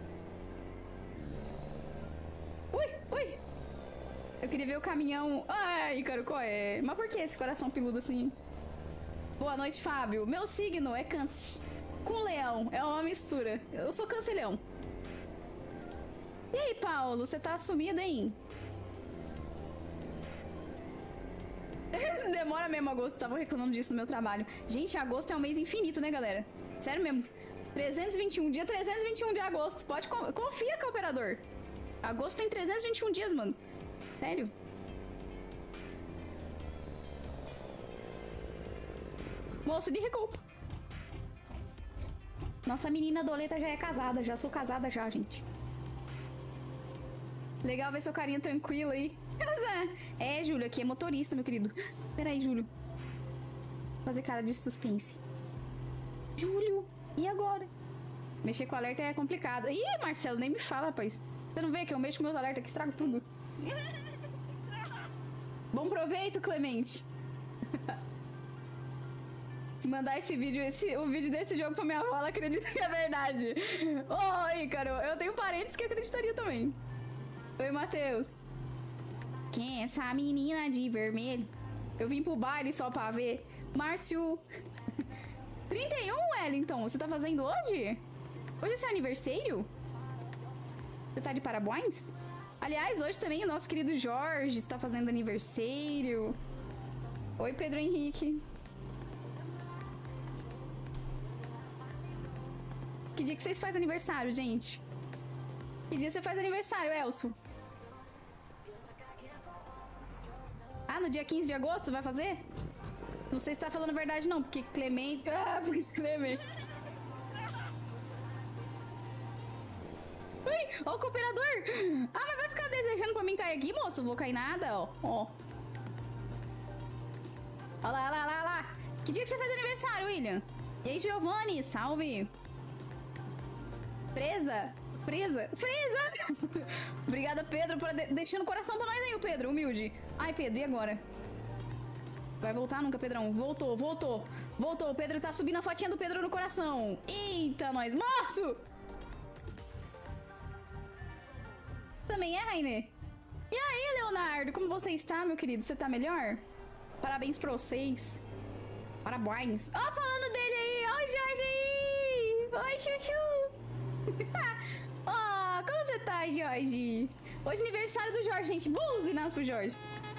Ui, ui. Eu queria ver o caminhão. Ai, Ícaro, qual é? Mas por que esse coração peludo assim? Boa noite, Fábio. Meu signo é câncer. Com leão. É uma mistura. Eu sou câncer leão. E aí, Paulo? Você tá sumido, hein? Demora mesmo agosto, tava reclamando disso no meu trabalho. Gente, agosto é um mês infinito, né, galera? Sério mesmo. trezentos e vinte e um, dia trezentos e vinte e um de agosto. Pode con confia, cooperador. Agosto tem trezentos e vinte e um dias, mano. Sério. Moço de recupo. Nossa menina doleta já é casada. Já sou casada já, gente. Legal ver seu carinha tranquilo aí. É, Júlio, aqui é motorista, meu querido. Peraí, Júlio. Vou fazer cara de suspense. Júlio, e agora? Mexer com alerta é complicado. Ih, Marcelo, nem me fala, rapaz. Você não vê que eu mexo com meus alertas que estrago tudo? Bom proveito, Clemente. Se mandar esse vídeo, esse, o vídeo desse jogo pra minha avó, ela acredita que é verdade. Ô, Ícaro, eu tenho parentes que acreditariam também. Oi, Matheus. Quem é essa menina de vermelho? Eu vim pro baile só pra ver. Márcio. trinta e um, Wellington. Você tá fazendo hoje? Hoje é seu aniversário? Você tá de parabéns? Aliás, hoje também o nosso querido Jorge está fazendo aniversário. Oi, Pedro Henrique. Que dia que vocês fazem aniversário, gente? Que dia você faz aniversário, Elcio? Ah, no dia quinze de agosto você vai fazer? Não sei se tá falando a verdade não, porque Clemente... Ah, porque Clemente... Ui, ó o cooperador! Ah, mas vai ficar desejando pra mim cair aqui, moço? Vou cair nada, ó. Ó. Ó lá, ó lá, ó lá, ó lá. Que dia que você faz aniversário, William? E aí, Giovanni, salve. Presa? Presa? Presa! Obrigada, Pedro, por de deixando o coração pra nós aí, o Pedro, humilde. Ai, Pedro, e agora? Vai voltar nunca, Pedrão? Voltou, voltou. Voltou, o Pedro tá subindo a fotinha do Pedro no coração. Eita, nós. Moço! Também é, Rainer? E aí, Leonardo? Como você está, meu querido? Você tá melhor? Parabéns pra vocês. Parabéns. Ó, oh, falando dele aí. Ó, oh, Jorge aí. Oi, Chuchu. Ó, oh, como você tá, Jorge? Hoje é aniversário do Jorge, gente. Buzinas pro Jorge.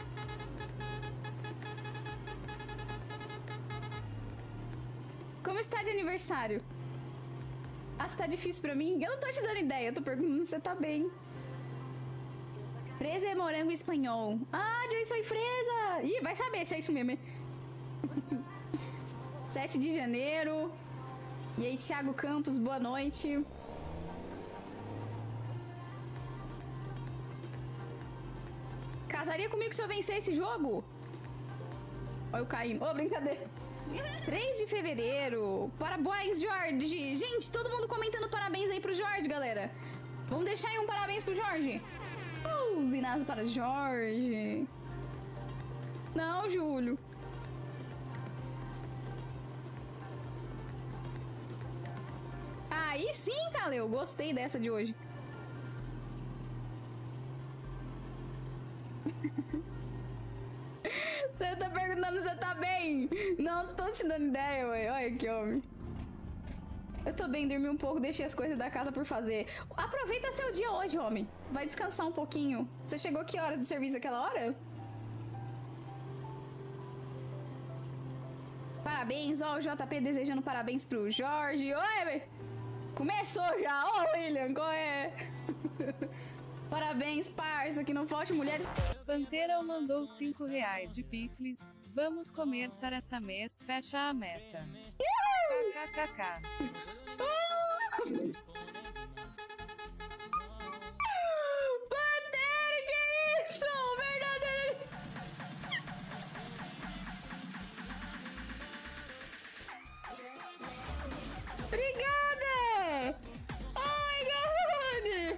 Como está de aniversário? Ah, você tá difícil pra mim? Eu não tô te dando ideia. Eu tô perguntando se você tá bem. Fresa é morango espanhol. Ah, eu sou fresa. Ih, vai saber se é isso mesmo, hein? sete de janeiro. E aí, Thiago Campos, boa noite. Casaria comigo se eu vencer esse jogo? Olha o caindo. Ô, oh, brincadeira. três de fevereiro. Parabéns, Jorge. Gente, todo mundo comentando parabéns aí pro Jorge, galera. Vamos deixar aí um parabéns pro Jorge. Buzinas para Jorge. Não, Júlio. Aí sim, Caleu. Gostei dessa de hoje. Você tá perguntando se você tá bem? Não, tô te dando ideia, ué. Olha que homem. Eu tô bem, dormi um pouco, deixei as coisas da casa por fazer. Aproveita seu dia hoje, homem. Vai descansar um pouquinho. Você chegou que horas do serviço aquela hora? Parabéns, ó, o J P desejando parabéns pro Jorge. Oi, começou já, ó, William, qual é? Parabéns, parça, que não falte mulheres. Pantera mandou cinco reais de picles. Vamos comer sarassamês, fecha a meta. KKKK. Pantera, que isso? Verdadeiro. Obrigada! Oh my god!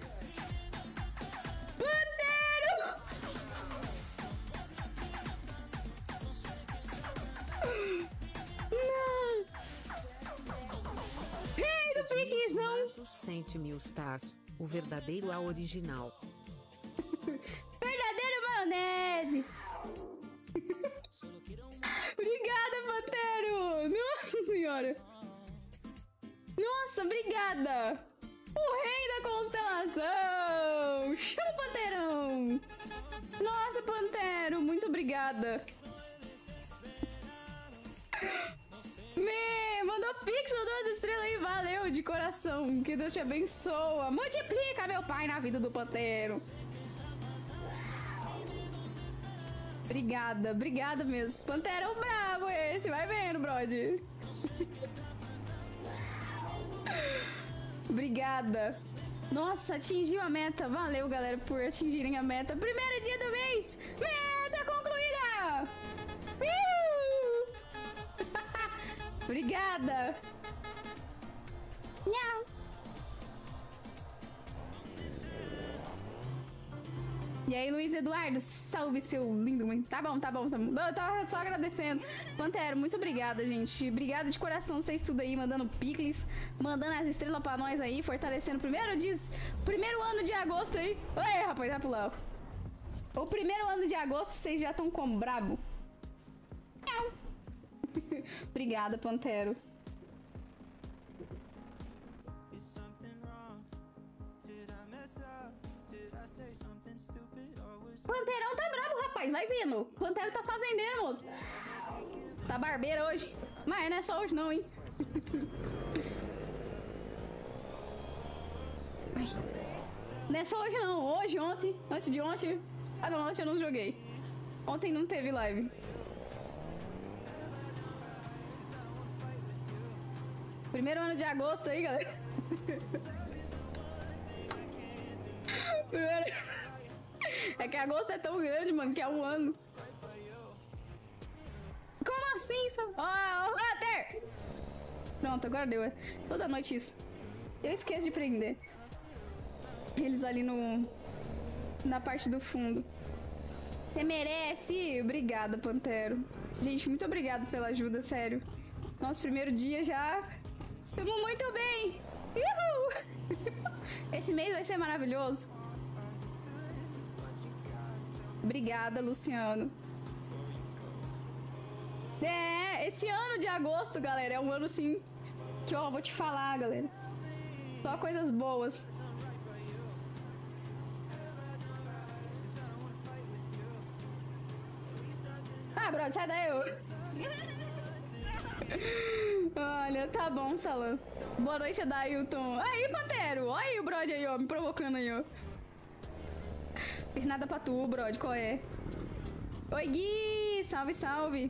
Pantera! Não! Rei do piquezão! cem mil stars, o verdadeiro a original. Verdadeiro maionese! Obrigada, Pantero! Nossa senhora! Nossa, obrigada! O rei da constelação! Show, Panterão! Nossa, Pantero, muito obrigada! Pix, duas estrelas aí, valeu de coração. Que Deus te abençoa. Multiplica, meu pai, na vida do Pantero. Obrigada, obrigada mesmo. Pantera é um brabo esse, vai vendo, brother. Obrigada. Nossa, atingiu a meta. Valeu, galera, por atingirem a meta. Primeiro dia do mês. Meta concluída. Uh! Obrigada. Nhau. E aí, Luiz Eduardo, salve seu lindo, mãe. Tá bom, tá bom, tá bom. Eu tava só agradecendo. Pantera, muito obrigada, gente. Obrigada de coração, vocês tudo aí, mandando picles, mandando as estrelas pra nós aí, fortalecendo o primeiro dia, primeiro ano de agosto aí. Oi, rapaz, vai pro Léo. O primeiro ano de agosto, vocês já estão como brabo. Obrigada, Pantero. Panterão tá brabo, rapaz. Vai vendo. Pantera tá fazendeiro, moço. Tá barbeiro hoje. Mas não é só hoje não, hein. Não é só hoje não. Hoje, ontem, antes de ontem. Ah não, ontem eu não joguei. Ontem não teve live. Primeiro ano de agosto aí, galera. Primeiro... É que agosto é tão grande, mano, que é um ano. Como assim? Ó, oh, Hunter! Pronto, agora deu. Toda noite isso. Eu esqueço de prender eles ali no... na parte do fundo. Você merece! Obrigada, Pantero. Gente, muito obrigado pela ajuda, sério. Nosso primeiro dia já... Estamos muito bem! Uhul! Esse mês vai ser maravilhoso. Obrigada, Luciano. É, esse ano de agosto, galera, é um ano, assim, que, ó, vou te falar, galera. Só coisas boas. Ah, brother, sai daí, eu. Olha, tá bom, Salam. Boa noite, Adailton. Aí, Pantero. Olha aí o brother aí, ó, me provocando aí, ó. Nada pra tu, brother, qual é? Oi, Gui! Salve, salve!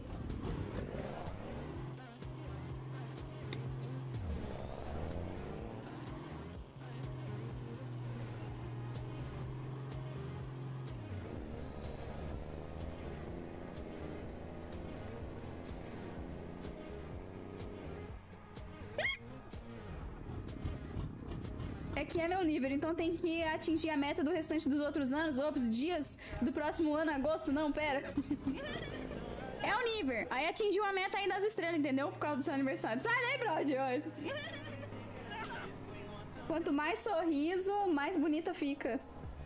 É que é meu nível, então tem que atingir a meta do restante dos outros anos, ops, dias do próximo ano, agosto, não, pera. É o nível. Aí atingiu a meta aí das estrelas, entendeu? Por causa do seu aniversário. Sai daí, brother, olha. Quanto mais sorriso, mais bonita fica.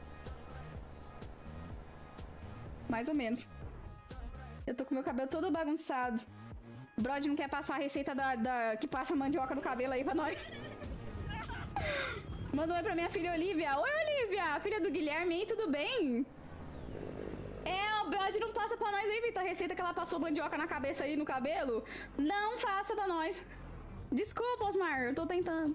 Mais ou menos. Eu tô com meu cabelo todo bagunçado. O Brod não quer passar a receita da, da que passa mandioca no cabelo aí pra nós. Manda um oi pra minha filha Olivia. Oi, Olivia, filha do Guilherme, aí, tudo bem? É, o Brod não passa pra nós aí, Vitor. A receita que ela passou mandioca na cabeça aí, no cabelo. Não faça pra nós. Desculpa, Osmar, eu tô tentando.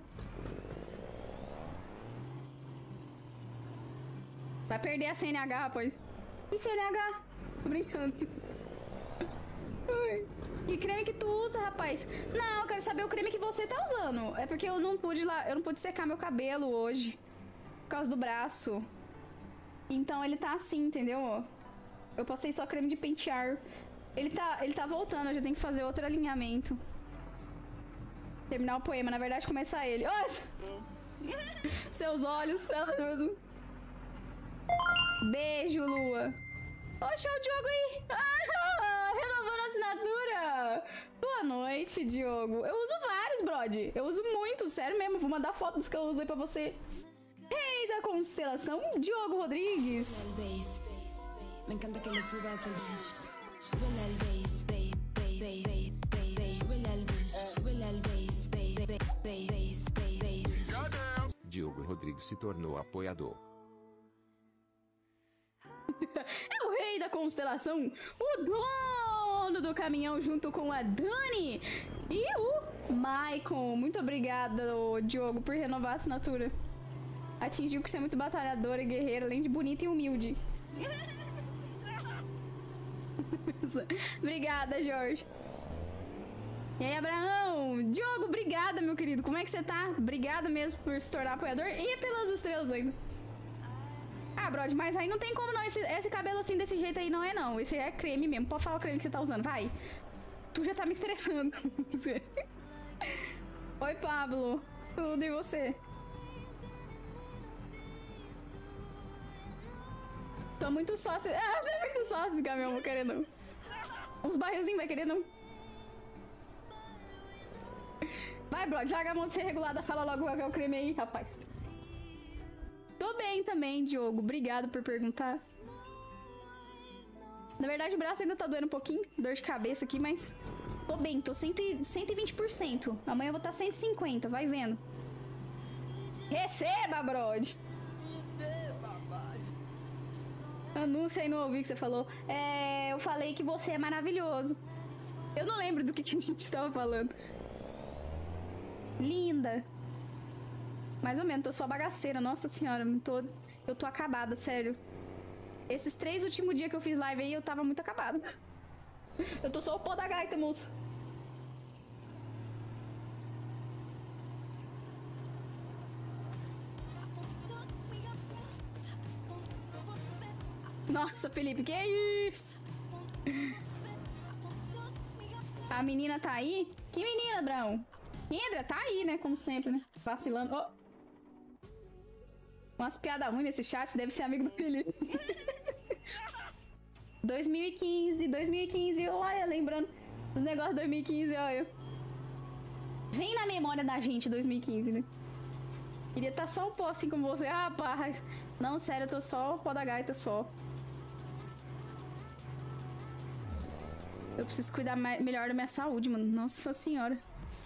Vai perder a C N H, rapaz. E C N H? Tô brincando. Ai. Que creme que tu usa, rapaz? Não, eu quero saber o creme que você tá usando. É porque eu não pude lá, eu não pude secar meu cabelo hoje. Por causa do braço. Então ele tá assim, entendeu? Eu passei só creme de pentear. Ele tá, ele tá voltando, eu já tenho que fazer outro alinhamento. Terminar o poema, na verdade começar ele. Oh! Seus olhos. Beijo, Lua. Oxe, é o Diogo aí. Ah, renovando a assinatura. Boa noite, Diogo. Eu uso vários, brode. Eu uso muito, sério mesmo. Vou mandar fotos que eu usei pra você. Rei da constelação, Diogo Rodrigues. Me encanta que le subas el beat. Súbele al bass, bass, bass, bass, bass. Súbele al beat, súbele al bass, bass, bass, bass, bass. Diogo Rodrigues se tornou apoiador. É o rei da constelação, o dono do caminhão junto com a Dani e o Maicon. Muito obrigada, ô, Diogo, por renovar a assinatura. Atingiu que você é muito batalhadora e guerreira, além de bonita e humilde. Obrigada, Jorge. E aí, Abraão? Diogo, obrigada, meu querido. Como é que você tá? Obrigada mesmo por se tornar apoiador e pelas estrelas ainda. Ah, Brody, mas aí não tem como não. Esse, esse cabelo assim, desse jeito aí, não é não. Esse é creme mesmo. Pode falar o creme que você tá usando, vai. Tu já tá me estressando. Oi, Pablo. Tudo e você? Tô muito sócio. Ah, não é muito sócio esse caminhão, vou querer não. Uns barrilzinhos, vai querer não. Vai, Brody, larga a mão de ser regulada. Fala logo qual é o creme aí, rapaz. Tô bem também, Diogo. Obrigado por perguntar. Na verdade, o braço ainda tá doendo um pouquinho. Dor de cabeça aqui, mas... Tô bem, tô cento e vinte por cento. Amanhã eu vou estar cento e cinquenta, vai vendo. Receba, Brody. Anúncio aí, não ouvi o que você falou. É... Eu falei que você é maravilhoso. Eu não lembro do que, que a gente estava falando. Linda. Mais ou menos, tô só bagaceira. Nossa senhora, eu tô, eu tô acabada, sério. Esses três últimos dias que eu fiz live aí, eu tava muito acabada. Eu tô só o pó da gaita, moço. Nossa, Felipe, que isso? A menina tá aí? Que menina, Brão? Kendra, tá aí, né? Como sempre, né? Vacilando. Oh. Umas piadas ruins nesse chat. Deve ser amigo do Felipe. dois mil e quinze, dois mil e quinze. Olha, lembrando os negócios de dois mil e quinze, olha. Vem na memória da gente, dois mil e quinze, né? Queria estar só um pó assim como você. Ah, rapaz. Não, sério, eu tô só o pó da gaita, só. Eu preciso cuidar mais, melhor da minha saúde, mano. Nossa senhora.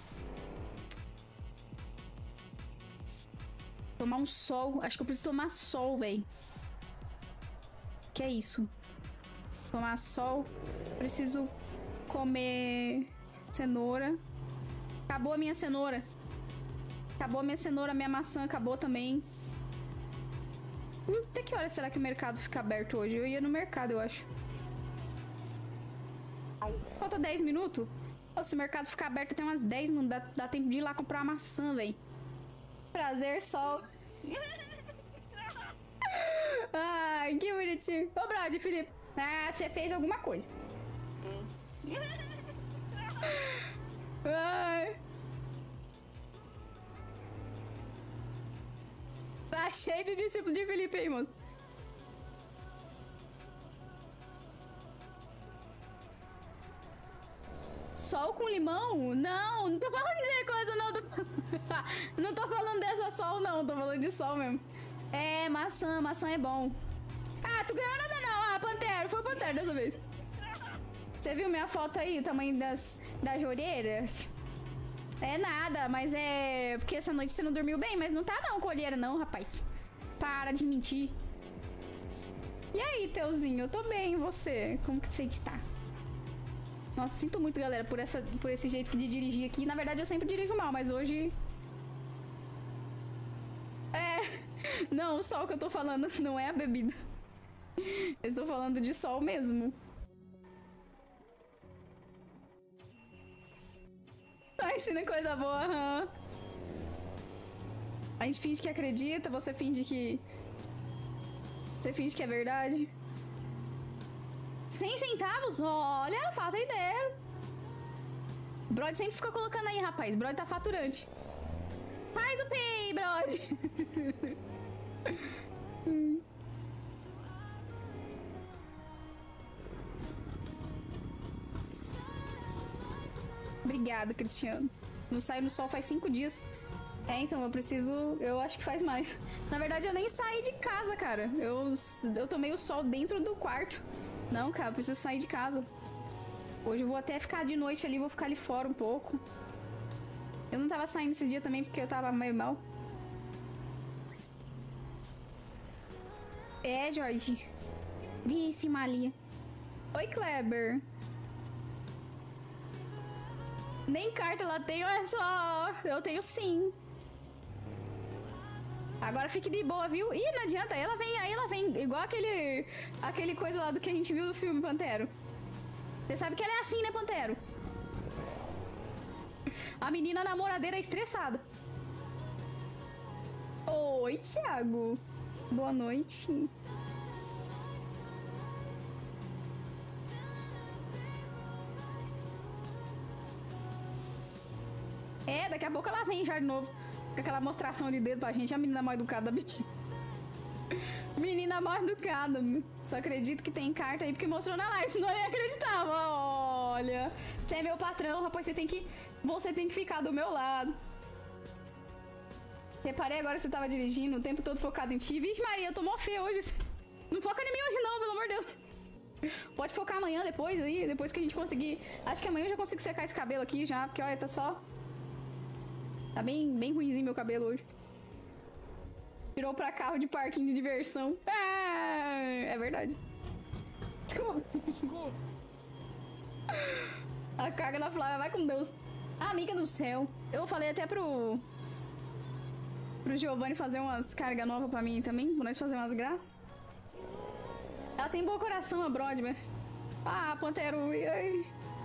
Tomar um sol. Acho que eu preciso tomar sol, velho. Que é isso? Tomar sol. Preciso comer cenoura. Acabou a minha cenoura. Acabou a minha cenoura, a minha maçã acabou também. Hum, até que hora será que o mercado fica aberto hoje? Eu ia no mercado, eu acho. Falta dez minutos? Oh, se o mercado ficar aberto até umas dez minutos, dá, dá tempo de ir lá comprar uma maçã, velho. Prazer, sol. Ai, que bonitinho. Ô, Brody, Felipe. Ah, você fez alguma coisa. Ai. Tá cheio de discípulo de Felipe aí, moço. Sol com limão? Não, não tô falando de coisa, não. Tô... não tô falando dessa sol, não. Tô falando de sol mesmo. É, maçã. Maçã é bom. Ah, tu ganhou nada, não. Ah, Pantera. Foi o Pantera dessa vez. Você viu minha foto aí? O tamanho das, das orelhas? É nada, mas é... Porque essa noite você não dormiu bem, mas não tá não com olheira, não, rapaz. Para de mentir. E aí, Teuzinho? Eu tô bem, e você? Como que você está? Nossa, sinto muito, galera, por, essa, por esse jeito de dirigir aqui. Na verdade, eu sempre dirijo mal, mas hoje... É... Não, o sol que eu tô falando não é a bebida. Eu estou falando de sol mesmo. Tá ensinando coisa boa, aham. A gente finge que acredita, você finge que... Você finge que é verdade. cem centavos? Olha, faz a ideia. Brody sempre fica colocando aí, rapaz. Brody tá faturante. Faz o pay, Brody. Obrigada, Cristiano. Não saio no sol faz cinco dias. É, então eu preciso... Eu acho que faz mais. Na verdade, eu nem saí de casa, cara. Eu, eu tomei o sol dentro do quarto. Não, cara, eu preciso sair de casa. Hoje eu vou até ficar de noite ali, vou ficar ali fora um pouco. Eu não tava saindo esse dia também porque eu tava meio mal. É, Jorge. Vixe, Malia. Oi, Kleber. Nem carta ela tem, olha só. Eu tenho sim. Agora fique de boa, viu? Ih, não adianta. Ela vem, aí ela vem. Igual aquele... Aquele coisa lá do que a gente viu no filme, Pantero. Você sabe que ela é assim, né, Pantero? A menina namoradeira estressada. Oi, Thiago. Boa noite. É, daqui a pouco ela vem já de novo. Com aquela mostração de dedo pra gente. A menina mal educada. Menina mal educada. Só acredito que tem carta aí porque mostrou na live. Senão eu nem acreditava. Olha. Você é meu patrão, rapaz. Você tem que... Você tem que ficar do meu lado. Reparei agora que você tava dirigindo o tempo todo focado em ti. Vixe, Maria, eu tô mó feia hoje. Não foca em mim hoje não, pelo amor de Deus. Pode focar amanhã, depois aí. Depois que a gente conseguir... Acho que amanhã eu já consigo secar esse cabelo aqui já. Porque, olha, tá só... Tá bem, bem ruimzinho meu cabelo hoje. Tirou pra carro de parquinho de diversão. Ah, é verdade. Desculpa. A carga da Flávia, vai com Deus. Ah, amiga do céu. Eu falei até pro... Pro Giovanni fazer umas cargas novas pra mim também. Pra nós fazer umas graças. Ela tem bom coração, a Brodmer. Ah, Pantero. Ai.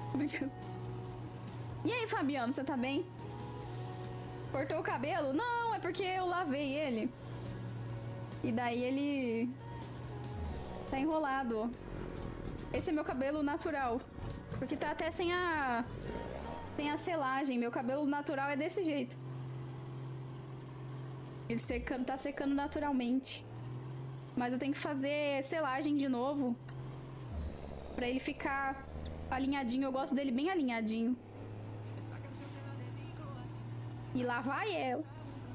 E aí, Fabiano, você tá bem? Cortou o cabelo? Não, é porque eu lavei ele. E daí ele... Tá enrolado. Esse é meu cabelo natural. Porque tá até sem a... Sem a selagem. Meu cabelo natural é desse jeito. Ele secando, tá secando naturalmente. Mas eu tenho que fazer selagem de novo. Pra ele ficar alinhadinho. Eu gosto dele bem alinhadinho. E lá vai ela.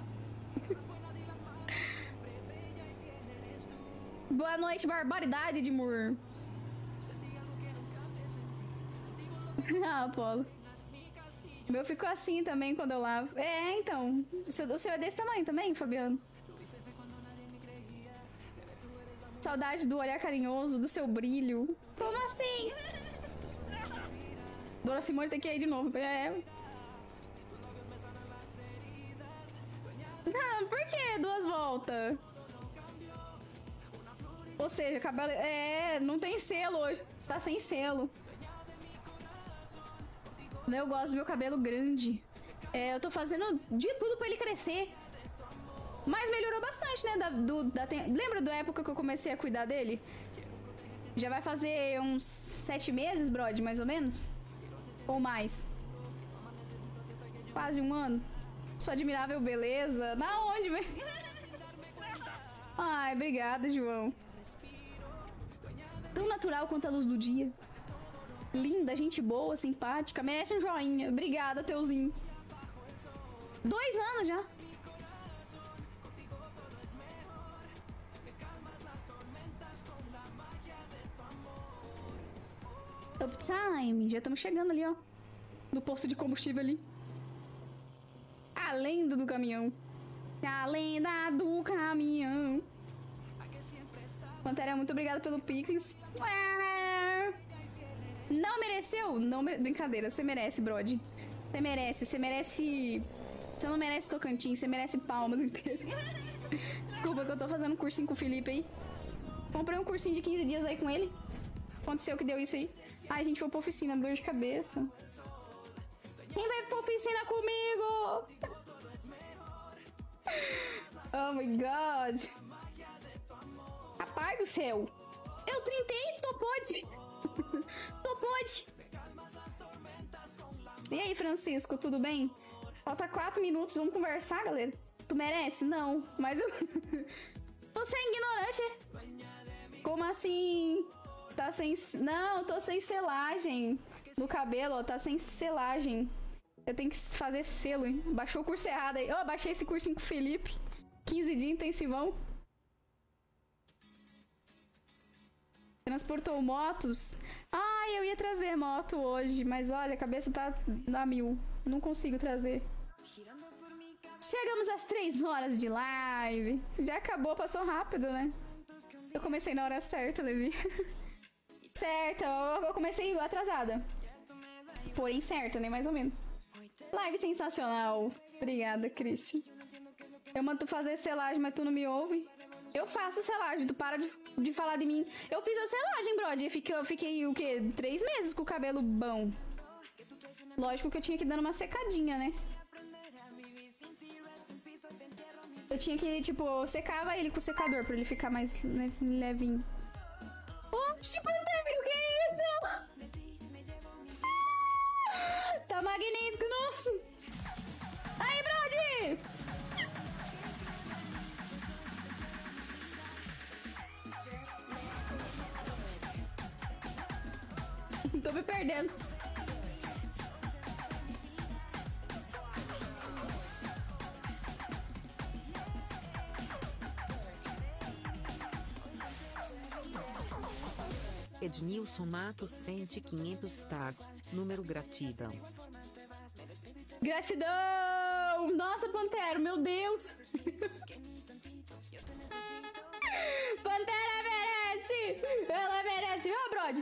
Boa noite, barbaridade de Moore. Ah, Apolo. O meu ficou assim também quando eu lavo. É, então. O seu, o seu é desse tamanho também, Fabiano? Saudade do olhar carinhoso, do seu brilho. Como assim? Dona Simone tem que ir de novo. É... Não, por que duas voltas? Ou seja, cabelo... É, não tem selo hoje. Tá sem selo. Eu gosto do meu cabelo grande. É, eu tô fazendo de tudo pra ele crescer. Mas melhorou bastante, né? Da, do, da, lembra da época que eu comecei a cuidar dele? Já vai fazer uns sete meses, Brod, mais ou menos? Ou mais? Quase um ano. Sua admirável beleza. Na onde, velho? Ai, obrigada, João. Tão natural quanto a luz do dia. Linda, gente boa, simpática. Merece um joinha. Obrigada, Teuzinho. Dois anos já. Uptime. Já estamos chegando ali, ó. No posto de combustível ali. A lenda do caminhão. A lenda do caminhão. Pantera, muito obrigada pelo Pixels. Não mereceu? Não mere... Brincadeira, você merece, Brody. Você merece, você merece... Você não merece Tocantins, você merece palmas inteiras. Desculpa que eu tô fazendo um cursinho com o Felipe aí. Comprei um cursinho de quinze dias aí com ele. Aconteceu que deu isso aí. Ai, a gente foi pra oficina, dor de cabeça. Quem vai pra oficina comigo? Oh my god. Rapaz do céu. Eu trintei, tô pode. Tô pode. E aí, Francisco, tudo bem? Falta quatro minutos, vamos conversar, galera. Tu merece? Não, mas eu... Você é ignorante. Como assim? Tá sem... Não, tô sem selagem no cabelo, ó, tá sem selagem. Eu tenho que fazer selo, hein? Baixou o curso errado aí. Eu baixei esse cursinho com o Felipe. quinze dias intensivão. Transportou motos. Ah, eu ia trazer moto hoje, mas olha, a cabeça tá a mil. Não consigo trazer. Chegamos às três horas de live. Já acabou, passou rápido, né? Eu comecei na hora certa, Levi. Certa, eu comecei atrasada. Porém certa, né? Mais ou menos. Live sensacional. Obrigada, Christian. Eu mando tu fazer selagem, mas tu não me ouve. Eu faço selagem, tu para de, de falar de mim. Eu fiz a selagem, brother. Fiquei, eu fiquei, o quê? Três meses com o cabelo bom. Lógico que eu tinha que dar uma secadinha, né? Eu tinha que, tipo, eu secava ele com o secador pra ele ficar mais le levinho. Oxi, Pantera, o que é isso? Ah, tá magnífico, nossa! Aí, Brody! Tô me perdendo. Ednilson Matos cento e quinhentos stars, número gratidão. Gratidão! Nossa, Pantera, meu Deus! Pantera merece! Ela merece, meu brother!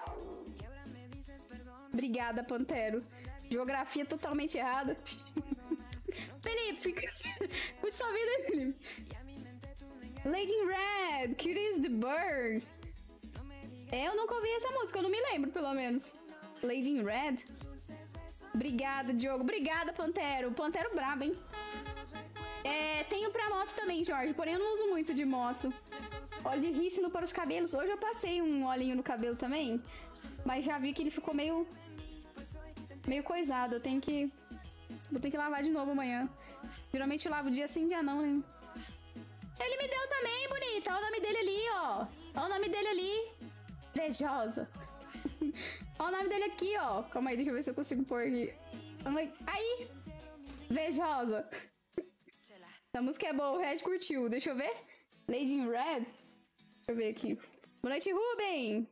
Obrigada, Pantero. Geografia totalmente errada. Felipe! Cuide sua vida, Felipe. Lady in Red, Curious the Bird. É, eu nunca ouvi essa música, eu não me lembro, pelo menos. Lady in Red. Obrigada, Diogo. Obrigada, Pantero. Pantero brabo, hein? É, tenho pra moto também, Jorge. Porém, eu não uso muito de moto. Óleo de rícino para os cabelos. Hoje eu passei um olhinho no cabelo também. Mas já vi que ele ficou meio... Meio coisado. Eu tenho que... Vou ter que lavar de novo amanhã. Geralmente eu lavo dia sim, dia não, né? Ele me deu também, bonita. Olha o nome dele ali, ó. Olha o nome dele ali. Invejosa. Olha o nome dele aqui, ó. Calma aí, deixa eu ver se eu consigo pôr aqui. Aí. Invejosa. Essa música é boa, o Red curtiu. Deixa eu ver. Lady in Red. Deixa eu ver aqui. Boa noite, Ruben.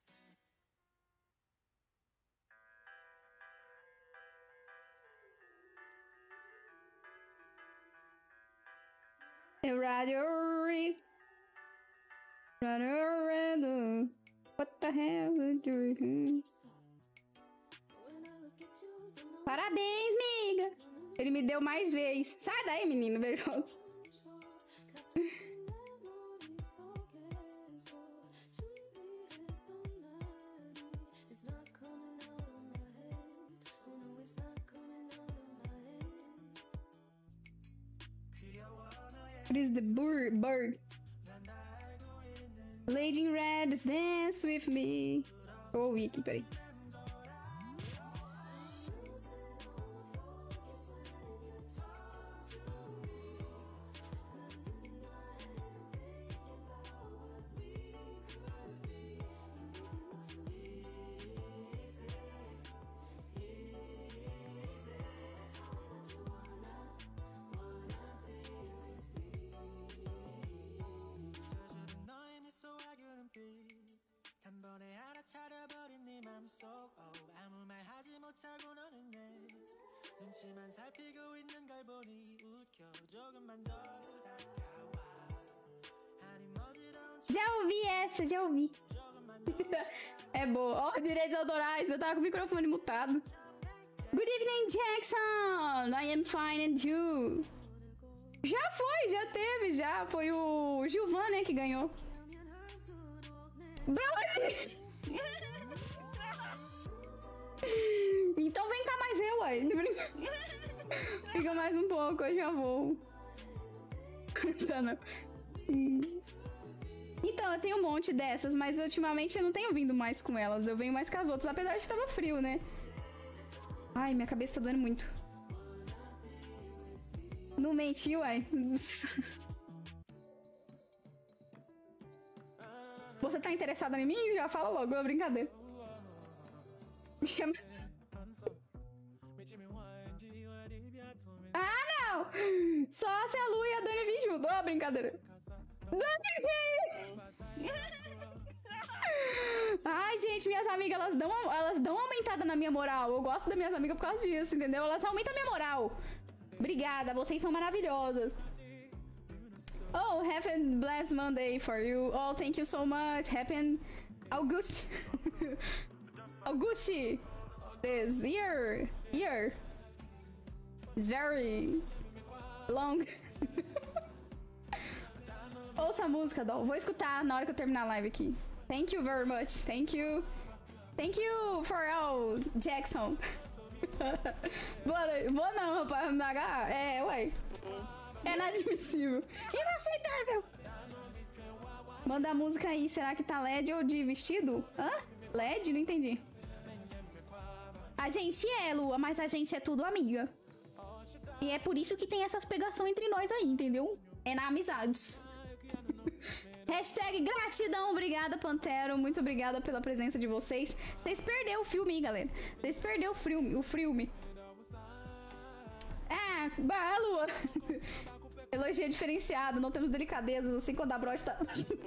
Radio. Radio. What the hell are you doing? Parabéns, miga! Ele me deu mais vez. Sai daí, menino, vergonhoso. Chris the Bird. Bird. Lady in Red, dance with me. Vou ouvir aqui, peraí. Já ouvi essa, já ouvi. É boa. Ó, oh, direitos autorais, eu tava com o microfone mutado. Good evening, Jackson! I am fine and you? Já foi, já teve, já. Foi o Gilvan, né, que ganhou. Brody! Então vem cá mais eu, uai. Fica mais um pouco, eu já vou. Então, eu tenho um monte dessas, mas ultimamente eu não tenho vindo mais com elas. Eu venho mais com as outras, apesar de que tava frio, né? Ai, minha cabeça tá doendo muito. Não menti, uai. Você tá interessada em mim? Já fala logo, é brincadeira. Me chama... Ah, não! Só se a Lu e a Dani vir junto. Ó, oh, brincadeira. Dani, que isso? Ai, gente, minhas amigas, elas dão, elas dão uma aumentada na minha moral. Eu gosto das minhas amigas por causa disso, entendeu? Elas aumentam a minha moral. Obrigada, vocês são maravilhosas. Oh, have a blessed Monday for you. Oh, thank you so much. Happy August. Auguste. This year. Year. It's very long. Ouça a música, Dol. Vou escutar na hora que eu terminar a live aqui. Thank you very much. Thank you. Thank you for all, Jackson. Boa, boa não, rapaz. Me agarrar. É, ué. É inadmissível. Inaceitável. Manda a música aí. Será que tá L E D ou de vestido? Hã? L E D? Não entendi. A gente é, Lua, mas a gente é tudo amiga. E é por isso que tem essas pegações entre nós aí, entendeu? É na amizade. Hashtag gratidão, obrigada, Pantero. Muito obrigada pela presença de vocês. Vocês perderam o filme, hein, galera? Vocês perderam o filme. O filme. É, bah, Lua. Elogio diferenciado. Não temos delicadezas assim quando a Brod tá...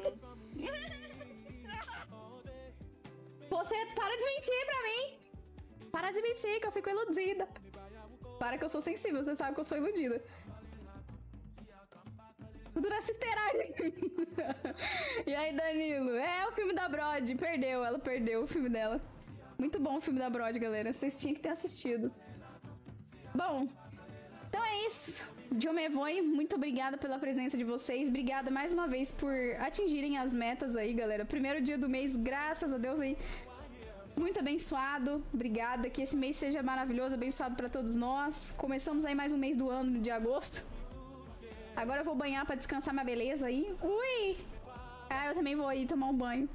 Você para de mentir pra mim. Para de mentir que eu fico iludida. Para que eu sou sensível, você sabe que eu sou iludida. Tudo na citeragem. E aí, Danilo? É o filme da Brod. Perdeu, ela perdeu o filme dela. Muito bom o filme da Brod, galera. Vocês tinham que ter assistido. Bom, então é isso. Jomevoi, muito obrigada pela presença de vocês. Obrigada mais uma vez por atingirem as metas aí, galera. Primeiro dia do mês, graças a Deus aí. Muito abençoado. Obrigada. Que esse mês seja maravilhoso, abençoado pra todos nós. Começamos aí mais um mês do ano de agosto. Agora eu vou banhar pra descansar minha beleza aí. Ui! Ah, eu também vou ir tomar um banho.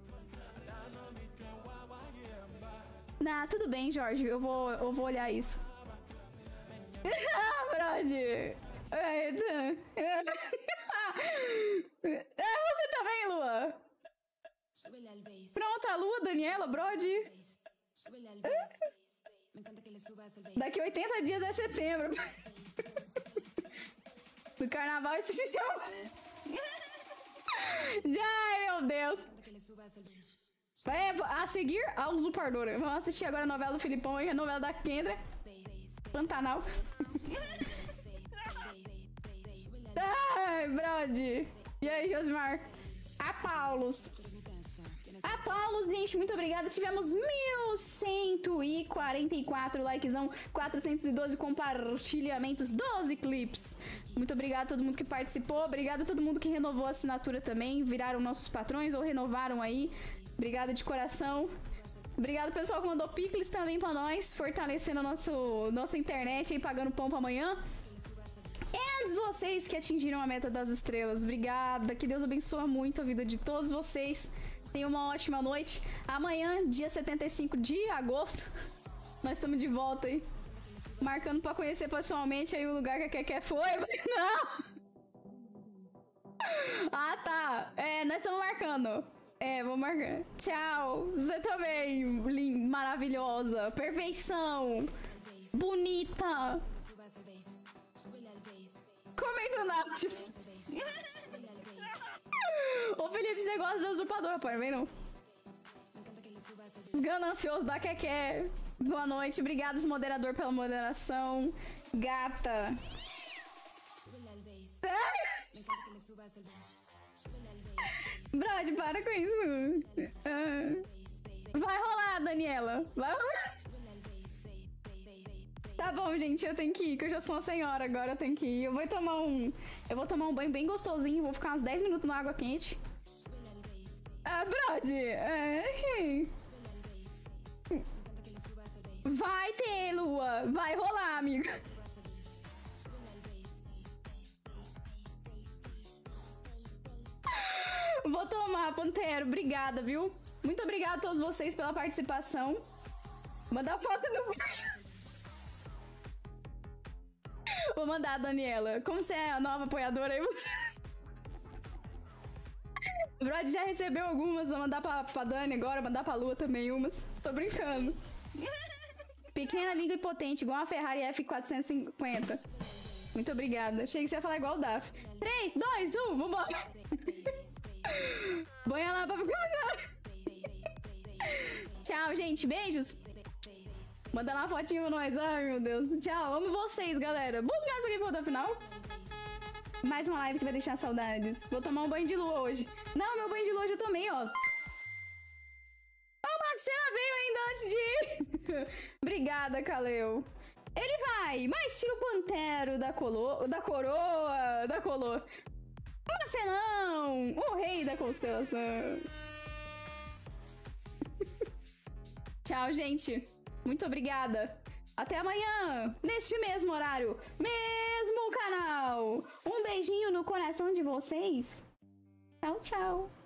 Nah, tudo bem, Jorge. Eu vou, eu vou olhar isso. Ah, Brod! É você também, Lua! Pronto, a Lua, Daniela, Brod. Daqui oitenta dias é setembro. No carnaval esse se chama. Ai, meu Deus. É, a seguir, a usurpadora. Vamos assistir agora a novela do Filipão e a novela da Kendra. Pantanal. Ai, Brod. E aí, Josmar? A Paulos. A Paulo, gente, muito obrigada. Tivemos mil cento e quarenta e quatro likezão, quatrocentos e doze compartilhamentos, doze clips. Muito obrigada a todo mundo que participou. Obrigada a todo mundo que renovou a assinatura também. Viraram nossos patrões ou renovaram aí. Obrigada de coração. Obrigado, pessoal, que mandou picles também pra nós, fortalecendo a nosso, nossa internet aí, pagando pão pra amanhã. E vocês que atingiram a meta das estrelas. Obrigada. Que Deus abençoe muito a vida de todos vocês. Tenha uma ótima noite. Amanhã, dia setenta e cinco de agosto, nós estamos de volta aí. Marcando pra conhecer pessoalmente aí o lugar que a Keké foi. Não! Ah, tá. É, nós estamos marcando. É, vou marcar. Tchau. Você também. Linda, maravilhosa. Perfeição. Bonita. Comendo Nath. Ô, Felipe, você gosta da usurpadora, pô, não vem não. Ganancioso da Keké. Boa noite. Obrigada, moderador, pela moderação. Gata. Brod, para com isso. Uh, vai rolar, Daniela. Vai rolar. Tá bom, gente, eu tenho que ir, que eu já sou uma senhora agora, eu tenho que ir. Eu vou tomar um... Eu vou tomar um banho bem gostosinho, vou ficar uns dez minutos na água quente. Ah, Brod, é... Vai ter, Lua. Vai rolar, amiga. Vou tomar, Pantero. Obrigada, viu? Muito obrigada a todos vocês pela participação. Mandar foto no... Vou mandar, Daniela. Como você é a nova apoiadora aí, você... O Brod já recebeu algumas. Vou mandar pra, pra Dani agora, mandar pra Lua também umas. Tô brincando. Pequena, língua e potente, igual a Ferrari F quatrocentos e cinquenta. Muito obrigada. Achei que você ia falar igual o Daf. três, dois, um, vambora. Banha lá pra ficar. Tchau, gente. Beijos. Manda lá uma fotinha pra nós. Ai, meu Deus. Tchau. Amo vocês, galera. Busca essa aqui pro final. Mais uma live que vai deixar saudades. Vou tomar um banho de lua hoje. Não, meu banho de lua eu já tomei, ó. A Marcela veio ainda antes de ir. Obrigada, Kaleu. Ele vai, mas tira o Pantero da, colo... da coroa, da coroa. Marcelão, o rei da constelação. Tchau, gente. Muito obrigada. Até amanhã, neste mesmo horário, mesmo canal. Um beijinho no coração de vocês. Tchau, tchau.